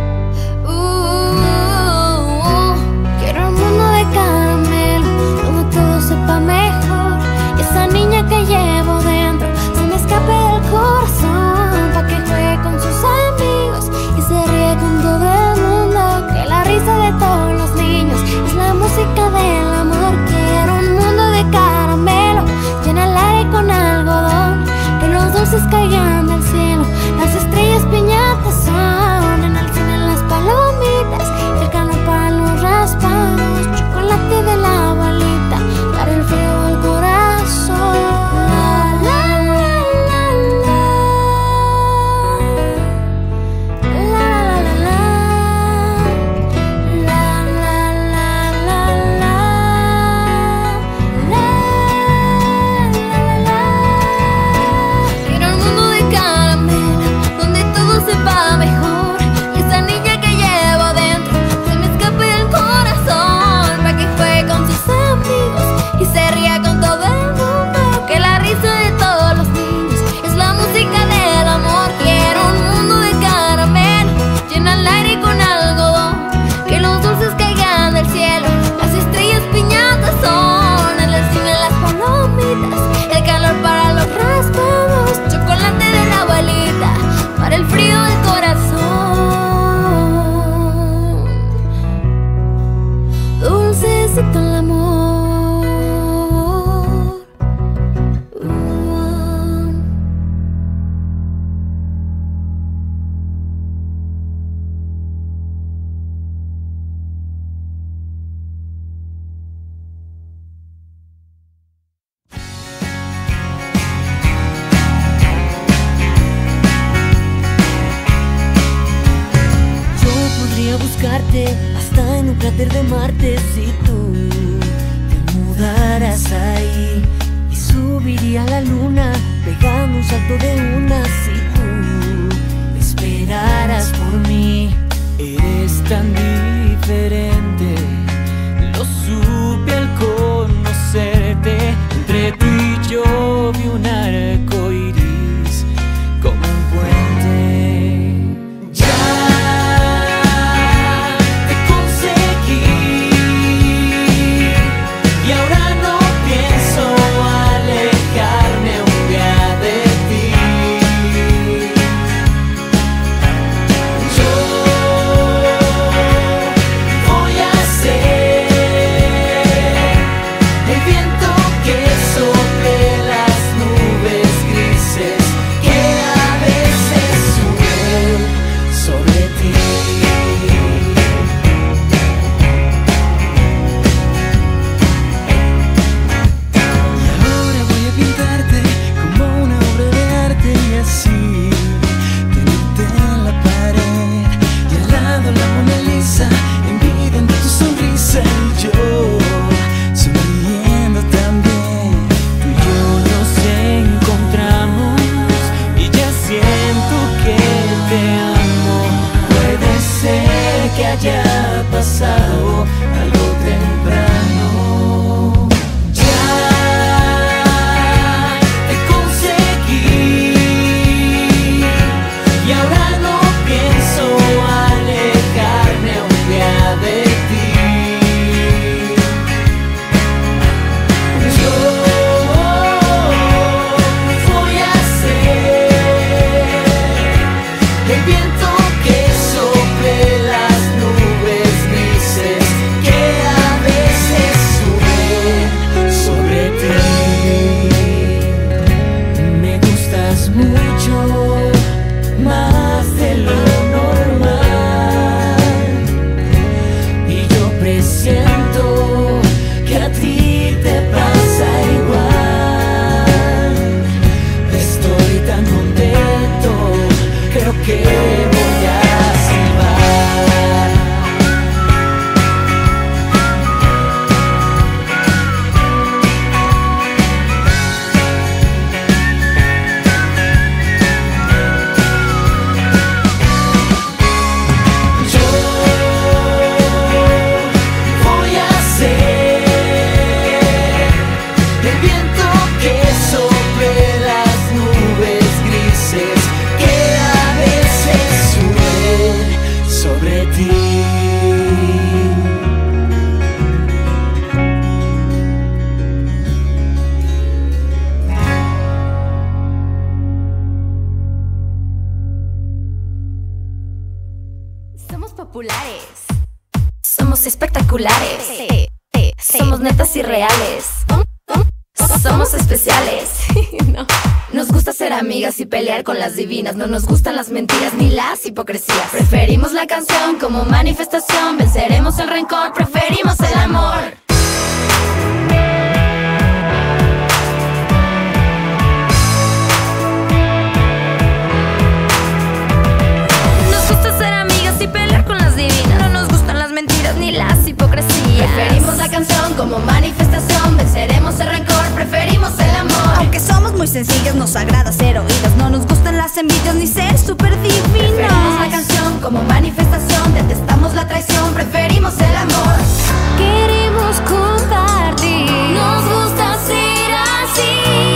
S1: Quiero un mundo de caramelo, donde todo sepa mejor, y esa niña que llevo dentro se me escape del corazón, pa' que juegue con sus amigos y se ríe con todo el mundo, que la risa de todos los niños es la música del amor. Quiero un mundo de caramelo, llena el aire con algodón, que los dulces caigan del cielo, las estrellas piñatas son, en el cine las palomitas, el calor para los raspados, chocolate de la abuelita para el frío del corazón. La, la, la, la, la, la, la, la, la, la, la, la, la, la. Quiero un mundo de caramelo, donde todo sepa mejor, y esa niña que llevo dentro se me escape del corazón, pa' que juegue con sus amigos y se ría con todo el mundo, que la risa de todos los niños es la música del amor. Quiero un mundo de caramelo, llena el aire con algodón, que los dulces caigan del cielo, las estrellas piñatas son, en el cine las palomitas, el calor para los raspados, chocolate de la abuelita para el frío del corazón, dulcecito el amor.
S7: Yo podría buscarte hasta en un cráter de Marte si tú te mudaras ahí, y subiría a la luna pegando un salto de una si tú esperaras por mí.
S5: Eres tan diferente, lo supe al conocerte. Entre tú y yo vi un arco iris como un puente. Ya te conseguí y ahora no pienso alejarme un día de ti.
S2: espectaculares. Somos netas y reales. Somos especiales. Nos gusta ser amigas y pelear con las divinas. No nos gustan las mentiras ni las hipocresías. Preferimos la canción como manifestación. Venceremos el rencor, preferimos el amor. Nos gusta ser amigas y pelear con las divinas. No nos gustan las mentiras ni las hipocresías. Preferimos la canción como manifestación. Venceremos el rencor, preferimos el amor.
S9: Aunque somos muy sencillas, nos agrada ser oídas. No nos gustan las envidias ni ser super divinas.
S2: Preferimos la canción como manifestación. Detestamos la traición, preferimos el amor.
S1: Queremos compartir.
S2: Nos gusta ser así.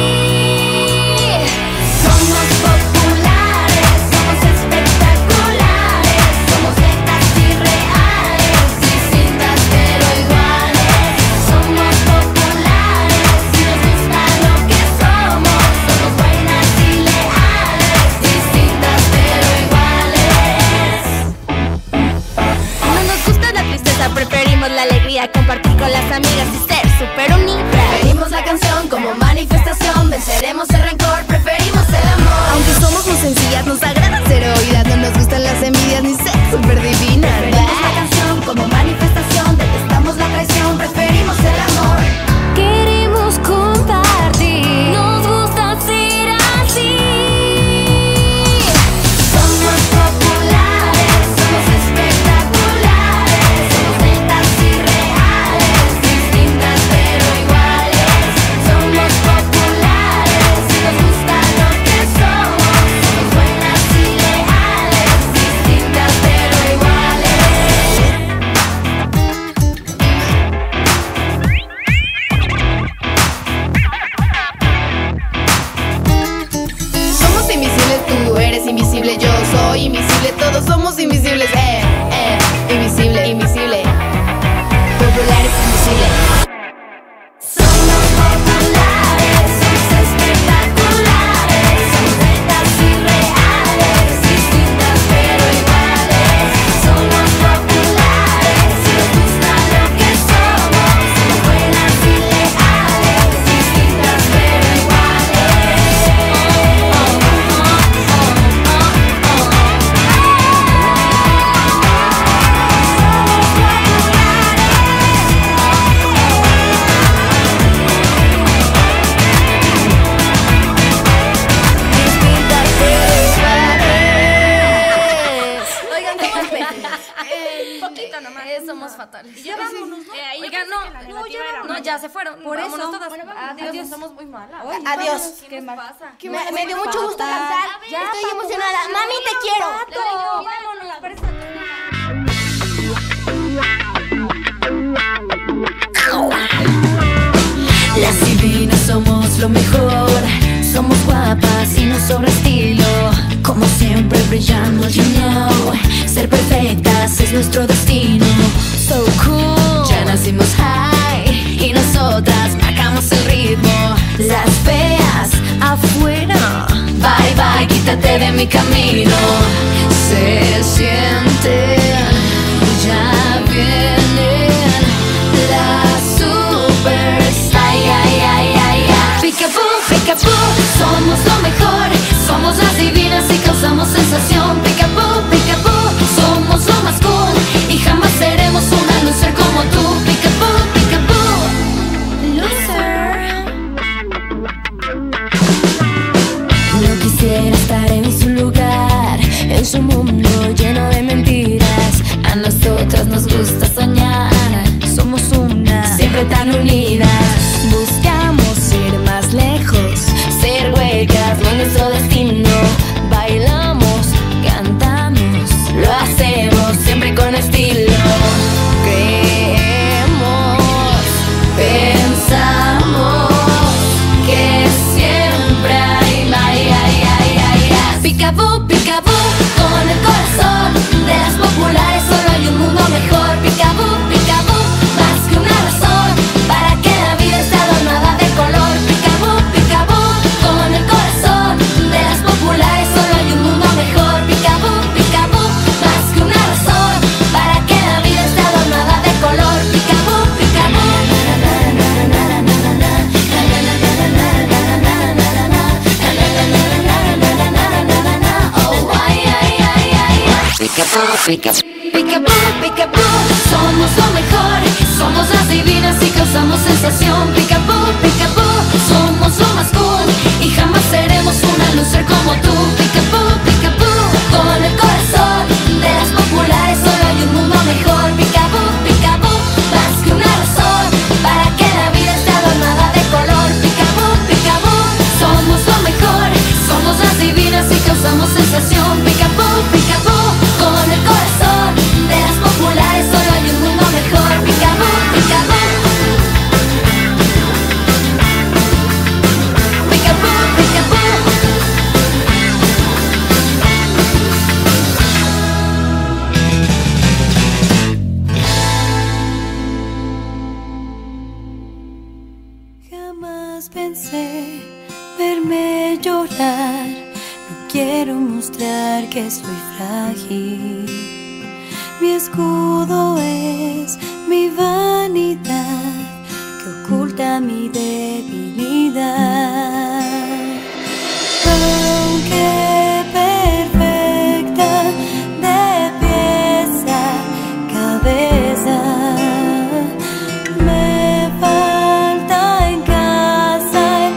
S2: Somos populares, somos espectaculares. Somos netas y reales, distintas pero iguales. Somos populares y nos gusta lo que somos. Somos buenas y leales, distintas pero iguales.
S6: No nos gusta la tristeza, preferimos la alegría. Compartir con las amigas y ser super unidas.
S2: Preferimos la canción como manifestación. Venceremos el rencor, preferimos el amor.
S9: Aunque somos muy sencillas, nos agrada ser oídas. No nos gustan las envidias ni ser super divinas.
S2: Preferimos la canción como manifestación. Detestamos la traición, preferimos el amor.
S1: Queremos compartir.
S2: Nos gusta ser así. Somos populares, somos espectaculares. Somos netas y reales, distintas pero iguales. Somos populares y nos gusta lo que somos. Somos buenas y leales, distintas pero iguales.
S9: Somos invisibles, tú eres invisible, yo soy invisible, todos somos invisibles. Invisible, invisible. Populares, invisible.
S2: Somos populares, somos espectaculares. Somos netas y reales, distintas pero iguales. Somos populares y nos gusta lo que somos. Somos buenas y leales, distintas pero iguales.
S6: Oigan, poquito nomás. Somos fatales. Ya vámonos, ¿no? Oigan, no, ya se fueron.
S9: Por
S6: Vámonos
S9: eso.
S6: todas.
S9: Adiós.
S6: Somos muy malas.
S9: Adiós.
S6: ¿Qué nos pasa?
S9: Me dio mucho gusto cantar. Estoy emocionada. Mami, te quiero.
S2: Las divinas somos lo mejor. Somos guapas y nos sobra estilo. Como siempre brillamos, you know. Ser perfectas es nuestro destino. So cool. Ya nacimos high y nosotras marcamos el ritmo. Las feas afuera, bye bye, quítate de mi camino. Se sienten, ya vienen las supers. Ay, ay, ay, ay, ay. Pica-pú, somos lo mejor. Somos las divinas y causamos sensación. Pica-pú, somos lo más cool. Y jamás seremos una loser como tú. Pica-pú, loser. No quisiera estar en su lugar, en su mundo lleno de mentiras. A nosotras nos gusta soñar. Somos una, siempre tan unidas. Buscamos ir más lejos, ser huellas, no nuestro destino. Pica-pú, somos lo mejor, somos las divinas y causamos sensación. Pica-pú, somos lo más cool y jamás seremos una loser como tú. Pica-pú, con el corazón de las populares solo hay un mundo mejor. Pica-pú, más que una razón para que la vida esté adornada de color. Pica-pú, somos lo mejor, somos las divinas y causamos sensación. Pica-pú, con el corazón de las populares solo hay un mundo mejor. Pica-pú,
S10: Jamás pensé verme llorar. No quiero mostrar que soy frágil. Mi escudo es mi vanidad que oculta mi debilidad. Aunque perfecta de pies a cabeza, me falta en casa el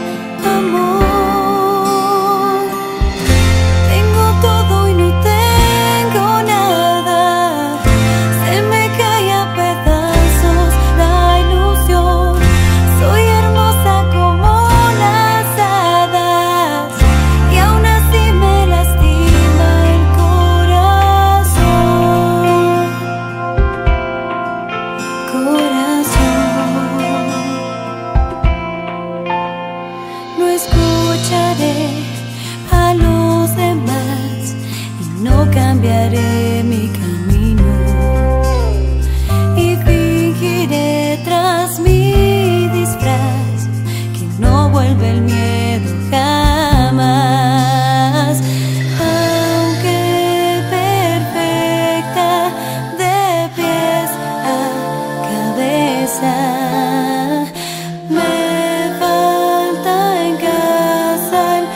S10: amor. Tengo todo y no tengo nada. Se me cae a pedazos la ilusión. Soy hermosa como las hadas y aún así me lastima el corazón. No escucharé a los demás y no cambiaré mi camino. Y fingiré tras mi disfraz que no vuelve el miedo jamás. Aunque perfecta de pies a cabeza, me falta en casa el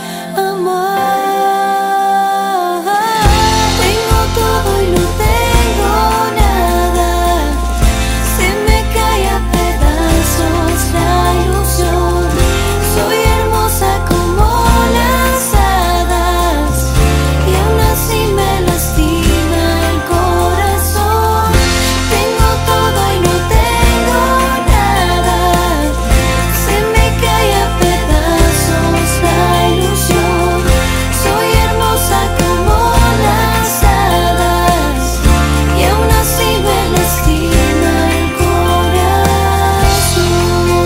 S10: amor. Tengo todo y no tengo nada. Se me cae a pedazos la ilusión. Soy hermosa como las hadas y aún así me lastima el corazón. Tengo todo y no tengo nada. Se me cae a pedazos la ilusión. Soy hermosa como las hadas y aún así me lastima el corazón.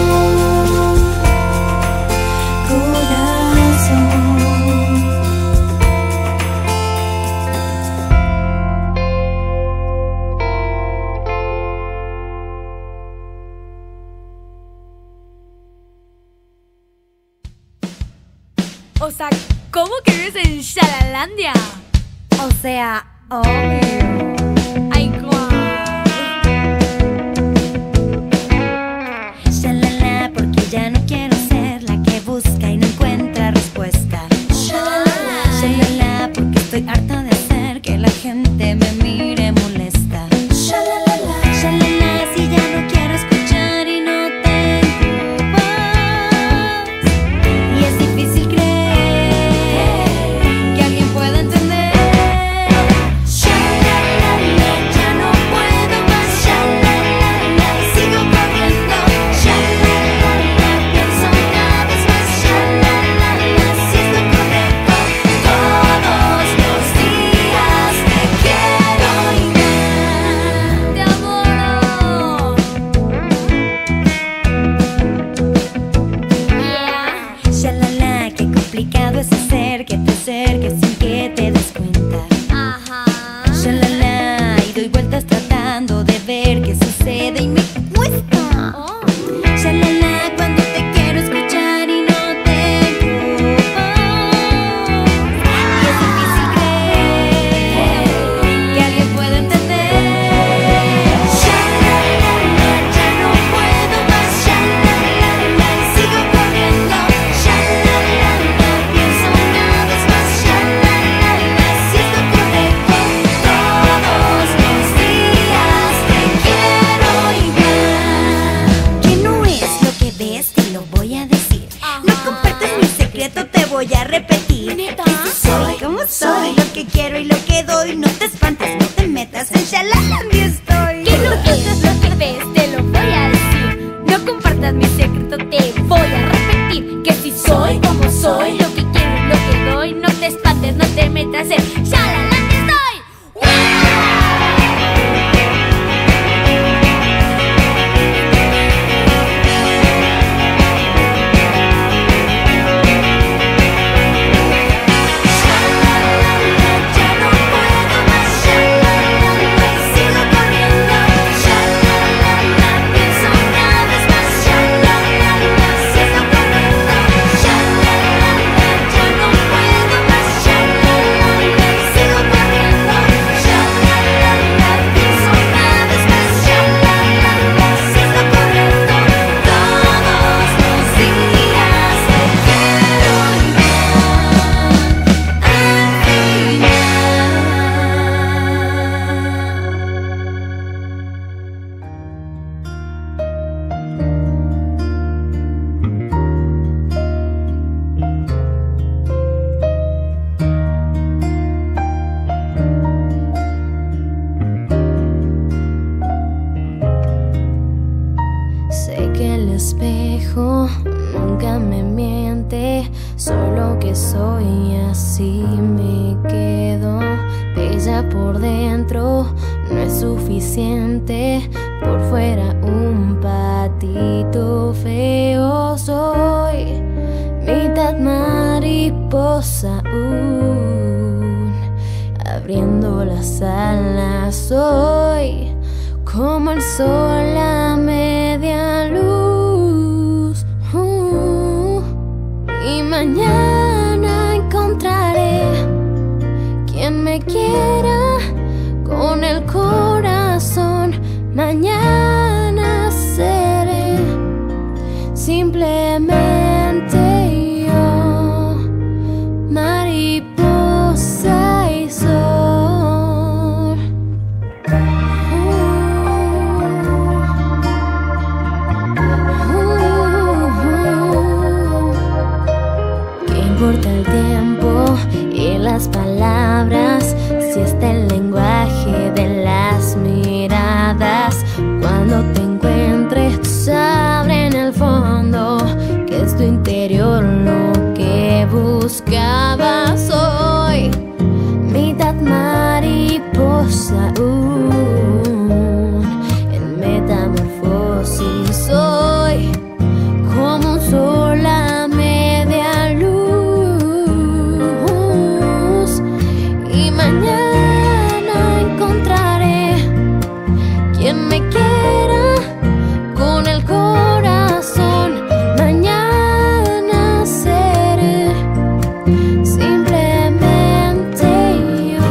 S1: O sea, ¿cómo que vives en Shalalandia? O sea, obvio. Ay,
S2: Shalala, porque ya no quiero ser la que busca y no encuentra respuesta. Shalala, porque estoy harta de hacer que la gente me mire molesta. Shalala, si ya no quiero escuchar y no tengo voz. Y es difícil creer que alguien pueda entender. Shalala, lo voy a decir. No compartas mi secreto, te voy a repetir.
S1: ¿Neta?
S2: Que si soy como soy, lo que quiero y lo que doy. No te espantes, no te metas en shalala, ni estoy.
S1: ¿Qué no es lo que ves? Te lo voy a decir. No compartas mi secreto, te voy a repetir. Que si soy como soy, lo que quiero y lo que doy. No te espantes, no te metas en shalala, ni estoy. Sé que el espejo nunca me miente, solo que soy así me quedo. Bella por dentro, no es suficiente, por fuera un patito feo. Soy mitad mariposa, abriendo las alas. Soy como el sol a media luz, y mañana encontraré quien me quiera con el corazón. Mañana seré simplemente yo, mariposa y sol. Importa el tiempo y las palabras, si está el lenguaje de las miradas. Cuando te encuentres, sabré en el fondo que es tu interior lo que buscaba. Soy mitad mariposa, en metamorfosis. Soy como un sol a media luz, y mañana encontraré quien me quiera con el corazón. Mañana seré simplemente yo,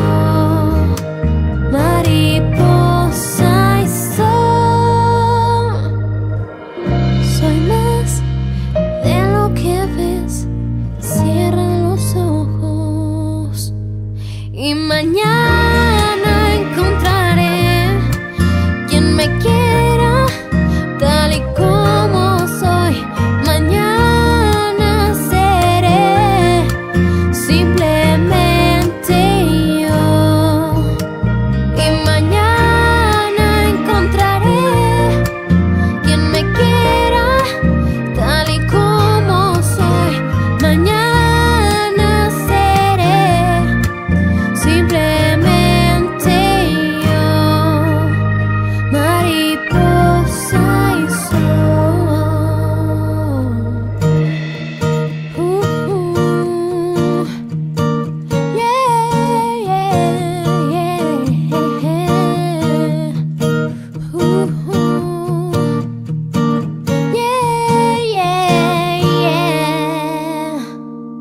S1: mariposa y sol. Soy más de lo que ves, cierra los ojos, y mañana encontraré quien me quiera tal y como soy. Mañana seré simplemente yo, y mañana encontraré quien me quiera tal y como soy. Mañana seré simplemente yo, mariposa y sol. Yeah, yeah, yeah. Yeah, yeah.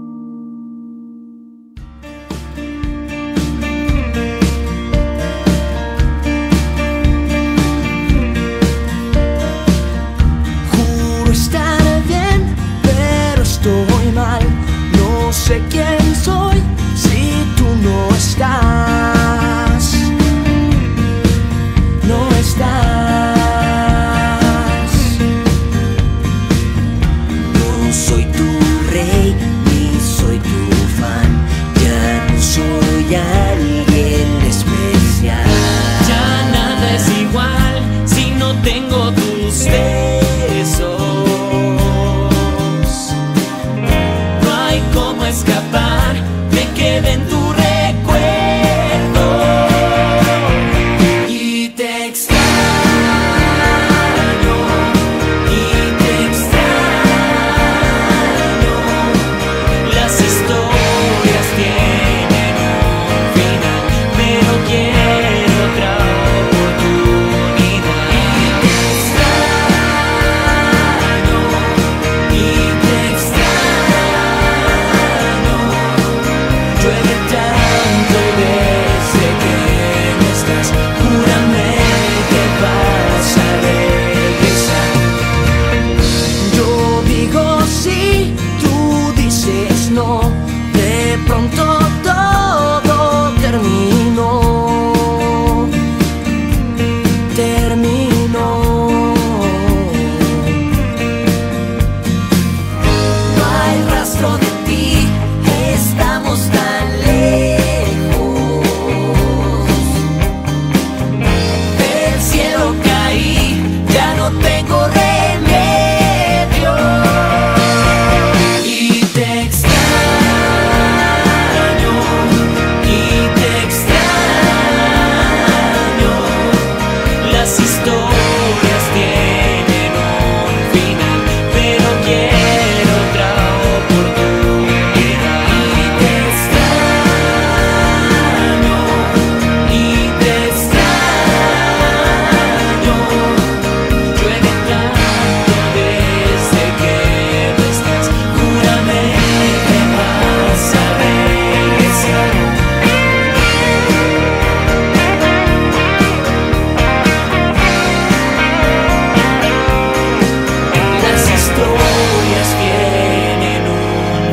S4: Juro estar bien, pero estoy mal. No sé quién soy si tú no estás. No estás.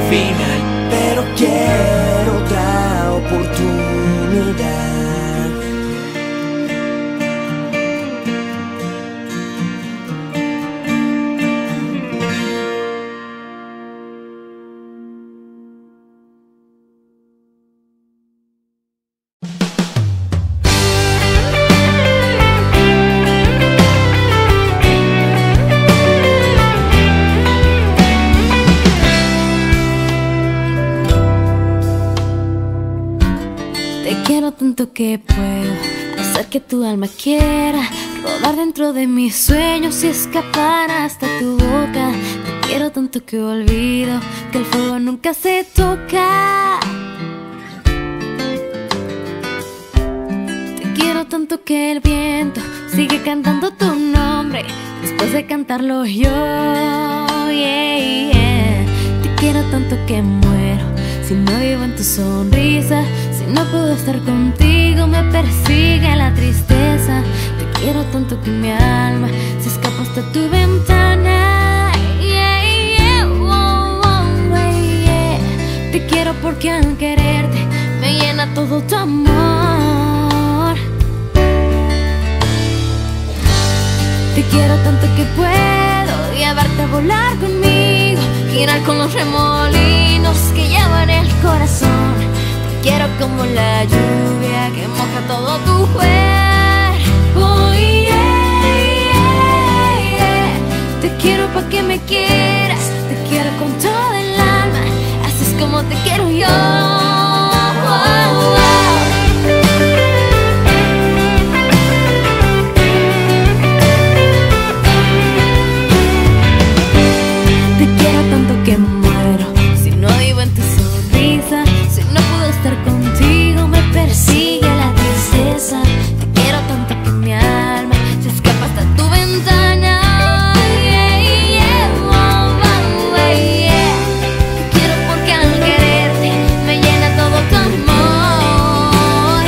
S5: final.
S4: Pero quiero otra oportunidad.
S1: Quiero tanto que puedo hacer que tu alma quiera rodar dentro de mis sueños y escapar hasta tu boca. Te quiero tanto que olvido que el fuego nunca se toca. Te quiero tanto que el viento sigue cantando tu nombre después de cantarlo yo. Yeah, yeah. Te quiero tanto que muero si no vivo en tu sonrisa. No puedo estar contigo, me persigue la tristeza. Te quiero tanto que mi alma se escapa hasta tu ventana. Yeah, yeah, oh, oh, yeah. Te quiero porque al quererte me llena todo tu amor. Te quiero tanto que puedo llevarte a volar conmigo, girar con los remolinos que llevan el corazón. Quiero como la lluvia que moja todo tu cuerpo. Yeah, yeah, yeah. Te quiero pa' que me quieras, te quiero con todo el alma, así es como te quiero yo. Te quiero tanto que muero si no vivo en tu sonrisa. Si no puedo estar contigo, me persigue la tristeza. Te quiero tanto que mi alma se escapa hasta tu ventana. Yeah, yeah, oh, oh, yeah. Te quiero porque al quererte me llena todo tu amor.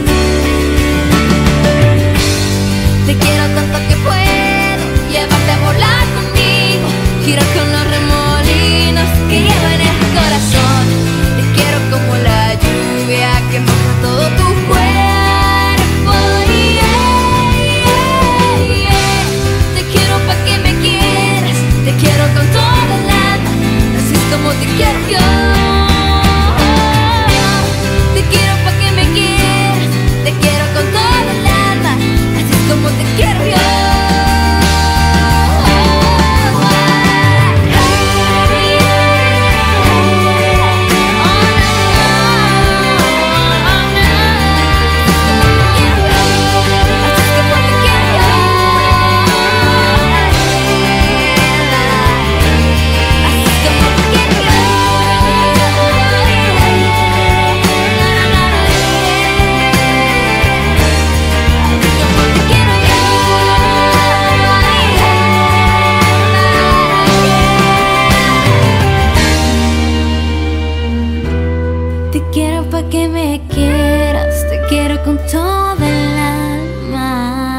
S1: Te quiero tanto que puedo llevarte a volar conmigo, girar con los remolinos que llevan el corazón. Te quiero como la lluvia que moja todo tu cuerpo. Yeah, yeah, yeah. Te quiero pa' que me quieras, te quiero con todo el alma, así es como te quiero yo. Te quiero pa' que me quieras, te quiero con todo el alma, así es como te quiero yo. Te quiero pa' que me quieras, te quiero con todo el alma.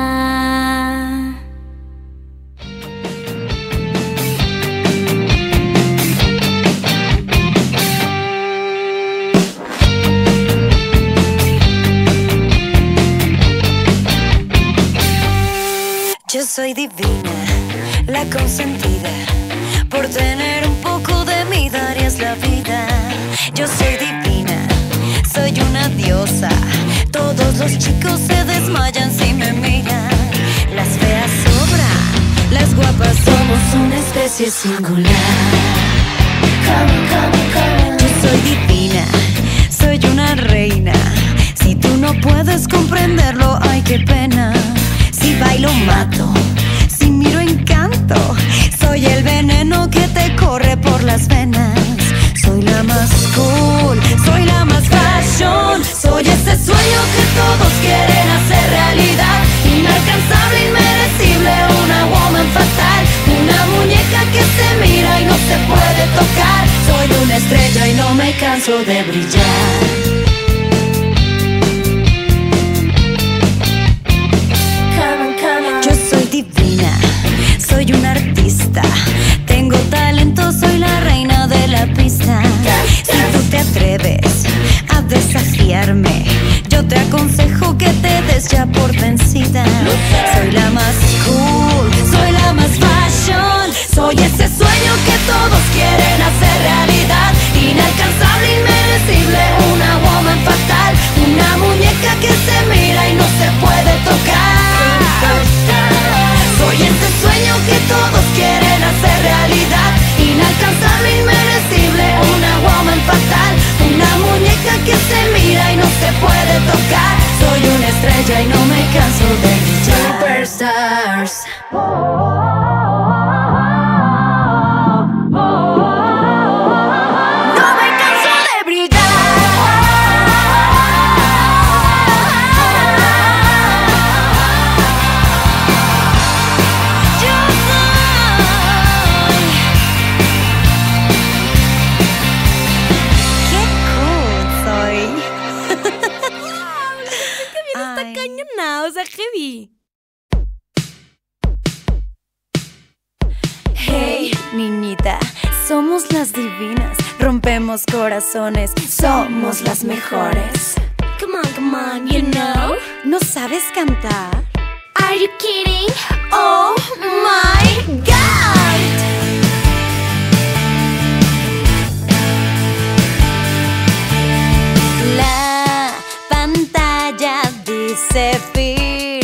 S2: Yo soy divina, la consentida, por tener un poco de mí darías la vida. Yo soy divina, soy una diosa, todos los chicos se desmayan si me miran. Las feas sobran, las guapas somos una especie singular. Yo soy divina, soy una reina, si tú no puedes comprenderlo, ay qué pena. Si bailo mato, si miro encanto, soy el veneno que te corre por las venas. Soy la más cool, soy la más fashion, soy ese sueño que todos quieren hacer realidad. Inalcanzable, inmerecible, una woman fatal, una muñeca que se mira y no se puede tocar. Soy una estrella y no me canso de brillar. Soy una artista, tengo talento, soy la reina de la pista. dinamita. Somos las divinas, rompemos corazones, somos las mejores.
S1: Come on, you know.
S2: ¿No sabes cantar?
S1: Are you kidding?
S2: Oh my God. La pantalla dice fin,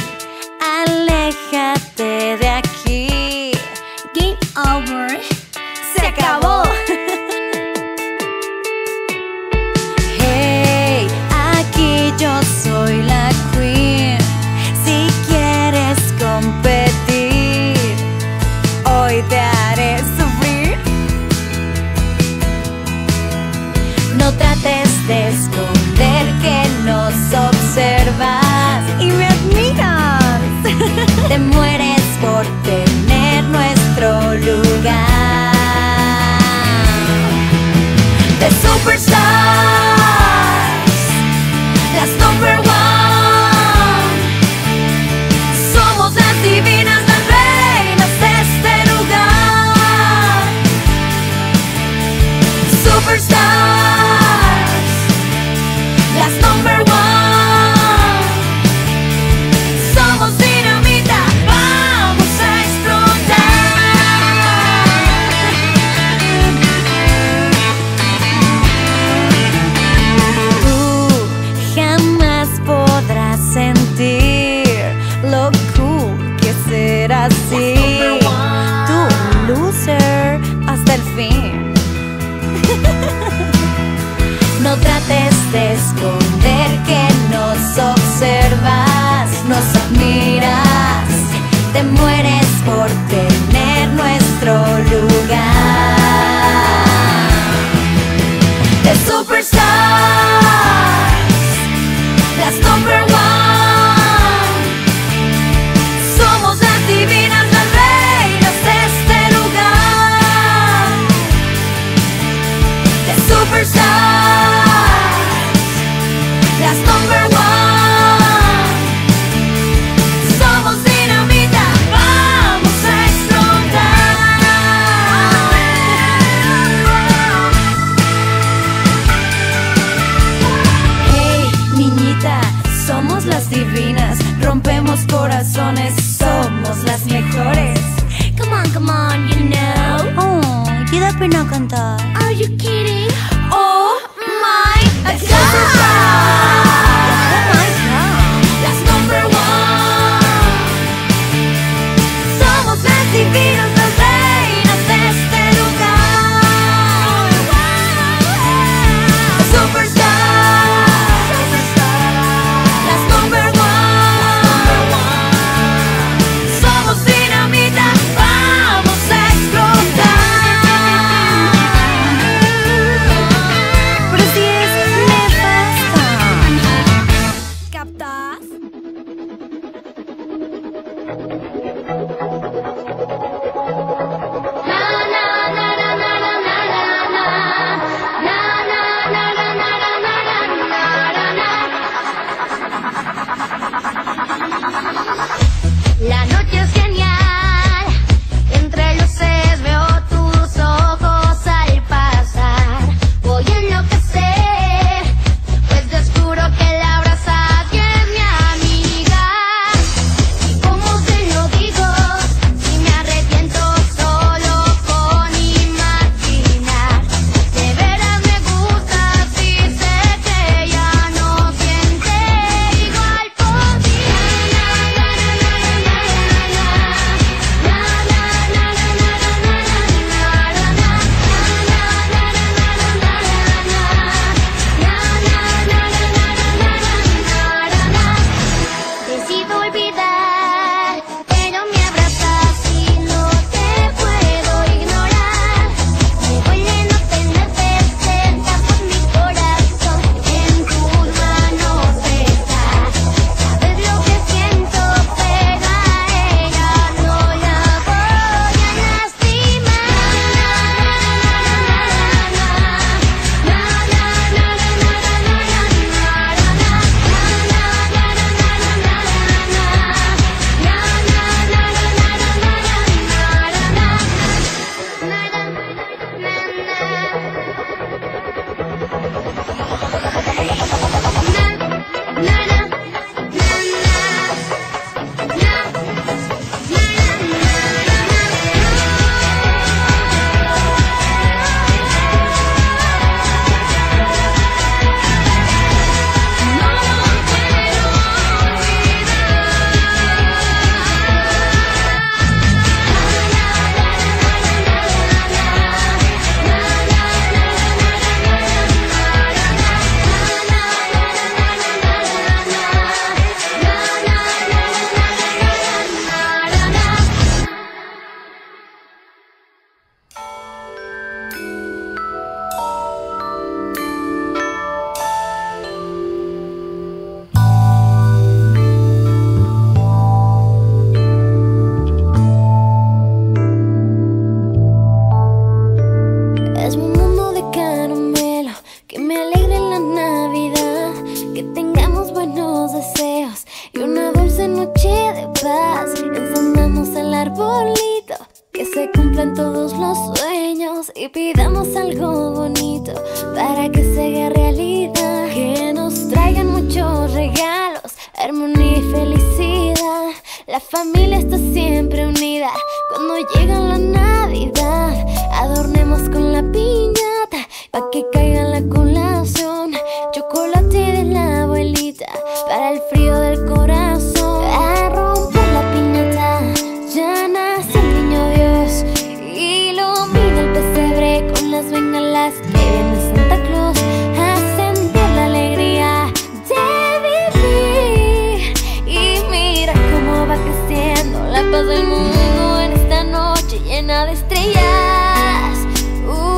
S2: aléjate de aquí.
S1: Game over.
S2: Se acabó. Hey, aquí yo soy la queen. Si quieres competir, hoy te haré sufrir. No trates de esconder que nos observas y me admiras. Te mueres por tener nuestro lugar. The superstars, las number one. Somos las divinas, las reinas de este lugar. Superstars, las number one. Somos dinamita, vamos a explotar. Tú jamás podrás sentir lo cool que es ser así. Tú, loser, hasta el fin. No trates de esconder que nos observas, nos admiras. Te mueres por tener nuestro lugar. The superstars, las number one. Somos las divinas, las reinas de este lugar. The superstars, las number one. Somos dinamita, vamos a explotar. Hey, niñita, somos las divinas, rompemos corazones, somos las mejores.
S1: Come on, you know.
S2: Oh, ¿te da pena cantar?
S1: Are you kidding?
S2: Oh my God. Las number one. Somos las divinas, las reinas de este lugar. Superstars, las number one. Somos dinamita, vamos a explotar. Pero si es nefas.
S1: deseos y una dulce noche de paz. Encendamos el arbolito, que se cumplan todos los sueños y pidamos algo bonito para que se haga realidad. Que nos traigan muchos regalos, armonía y felicidad. La familia está siempre unida cuando llega la Navidad. Adornemos con la piñata pa' que caiga la colación. Chocolate de la abuelita para el frío del corazón. A romper la piñata, ya nació el niño Dios. Ilumina el pesebre con las bengalas que viene Santa Claus. A sentir la alegría de vivir. Y mira cómo va creciendo la paz del mundo en esta noche llena de estrellas.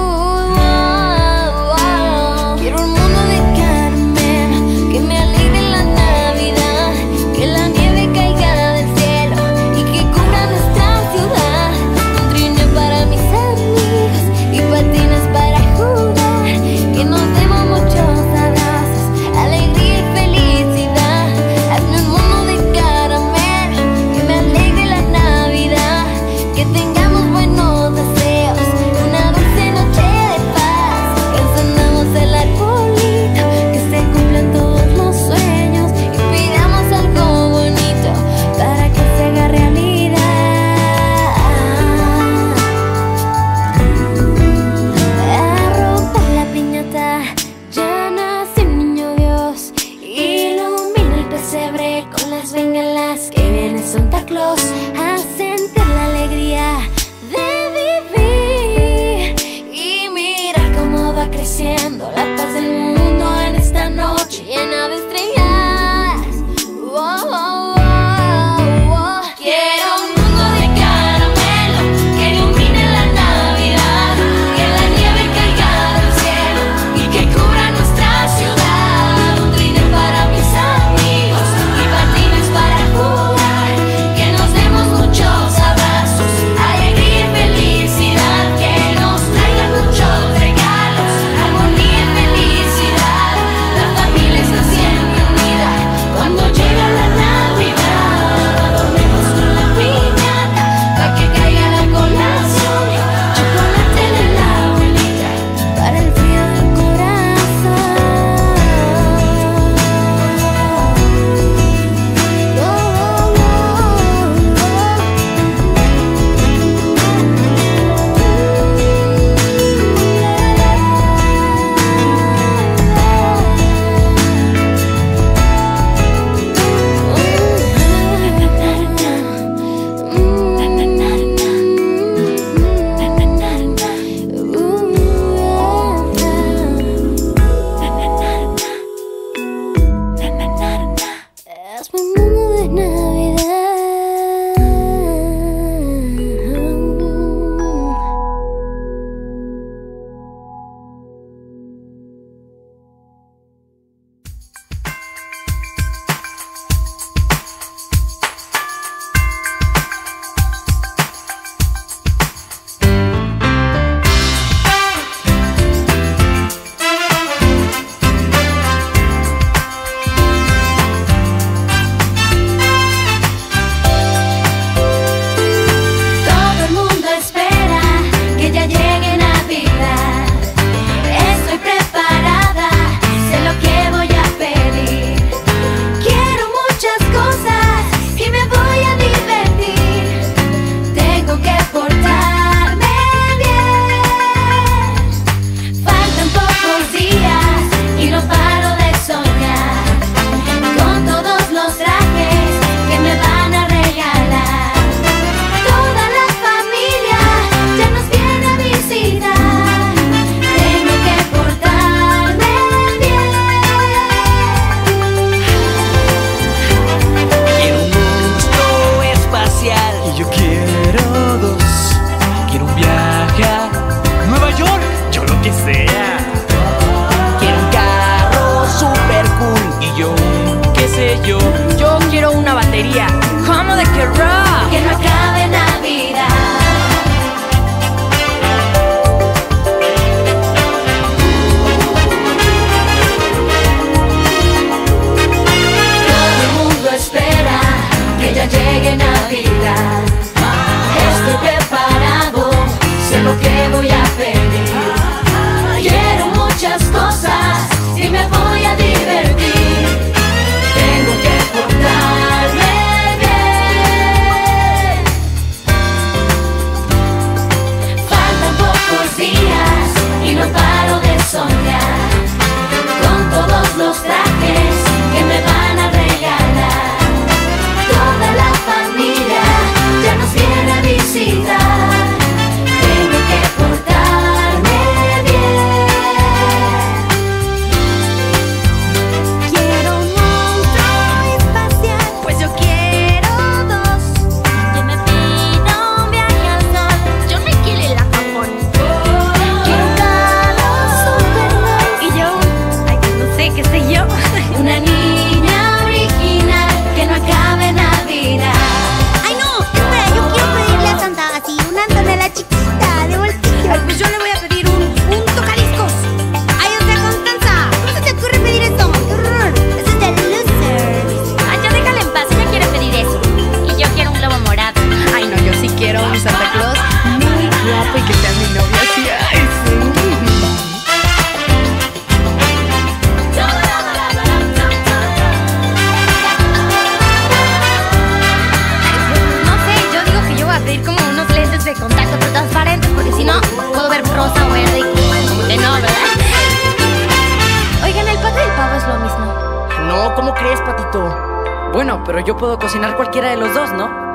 S11: pero yo puedo cocinar cualquiera de los dos, ¿no?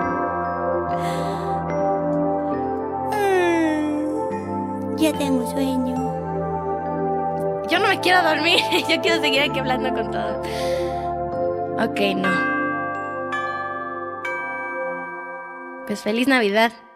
S1: Ya tengo sueño.
S6: Yo no me quiero dormir, yo quiero seguir aquí hablando con todos. Ok, no. Pues feliz Navidad.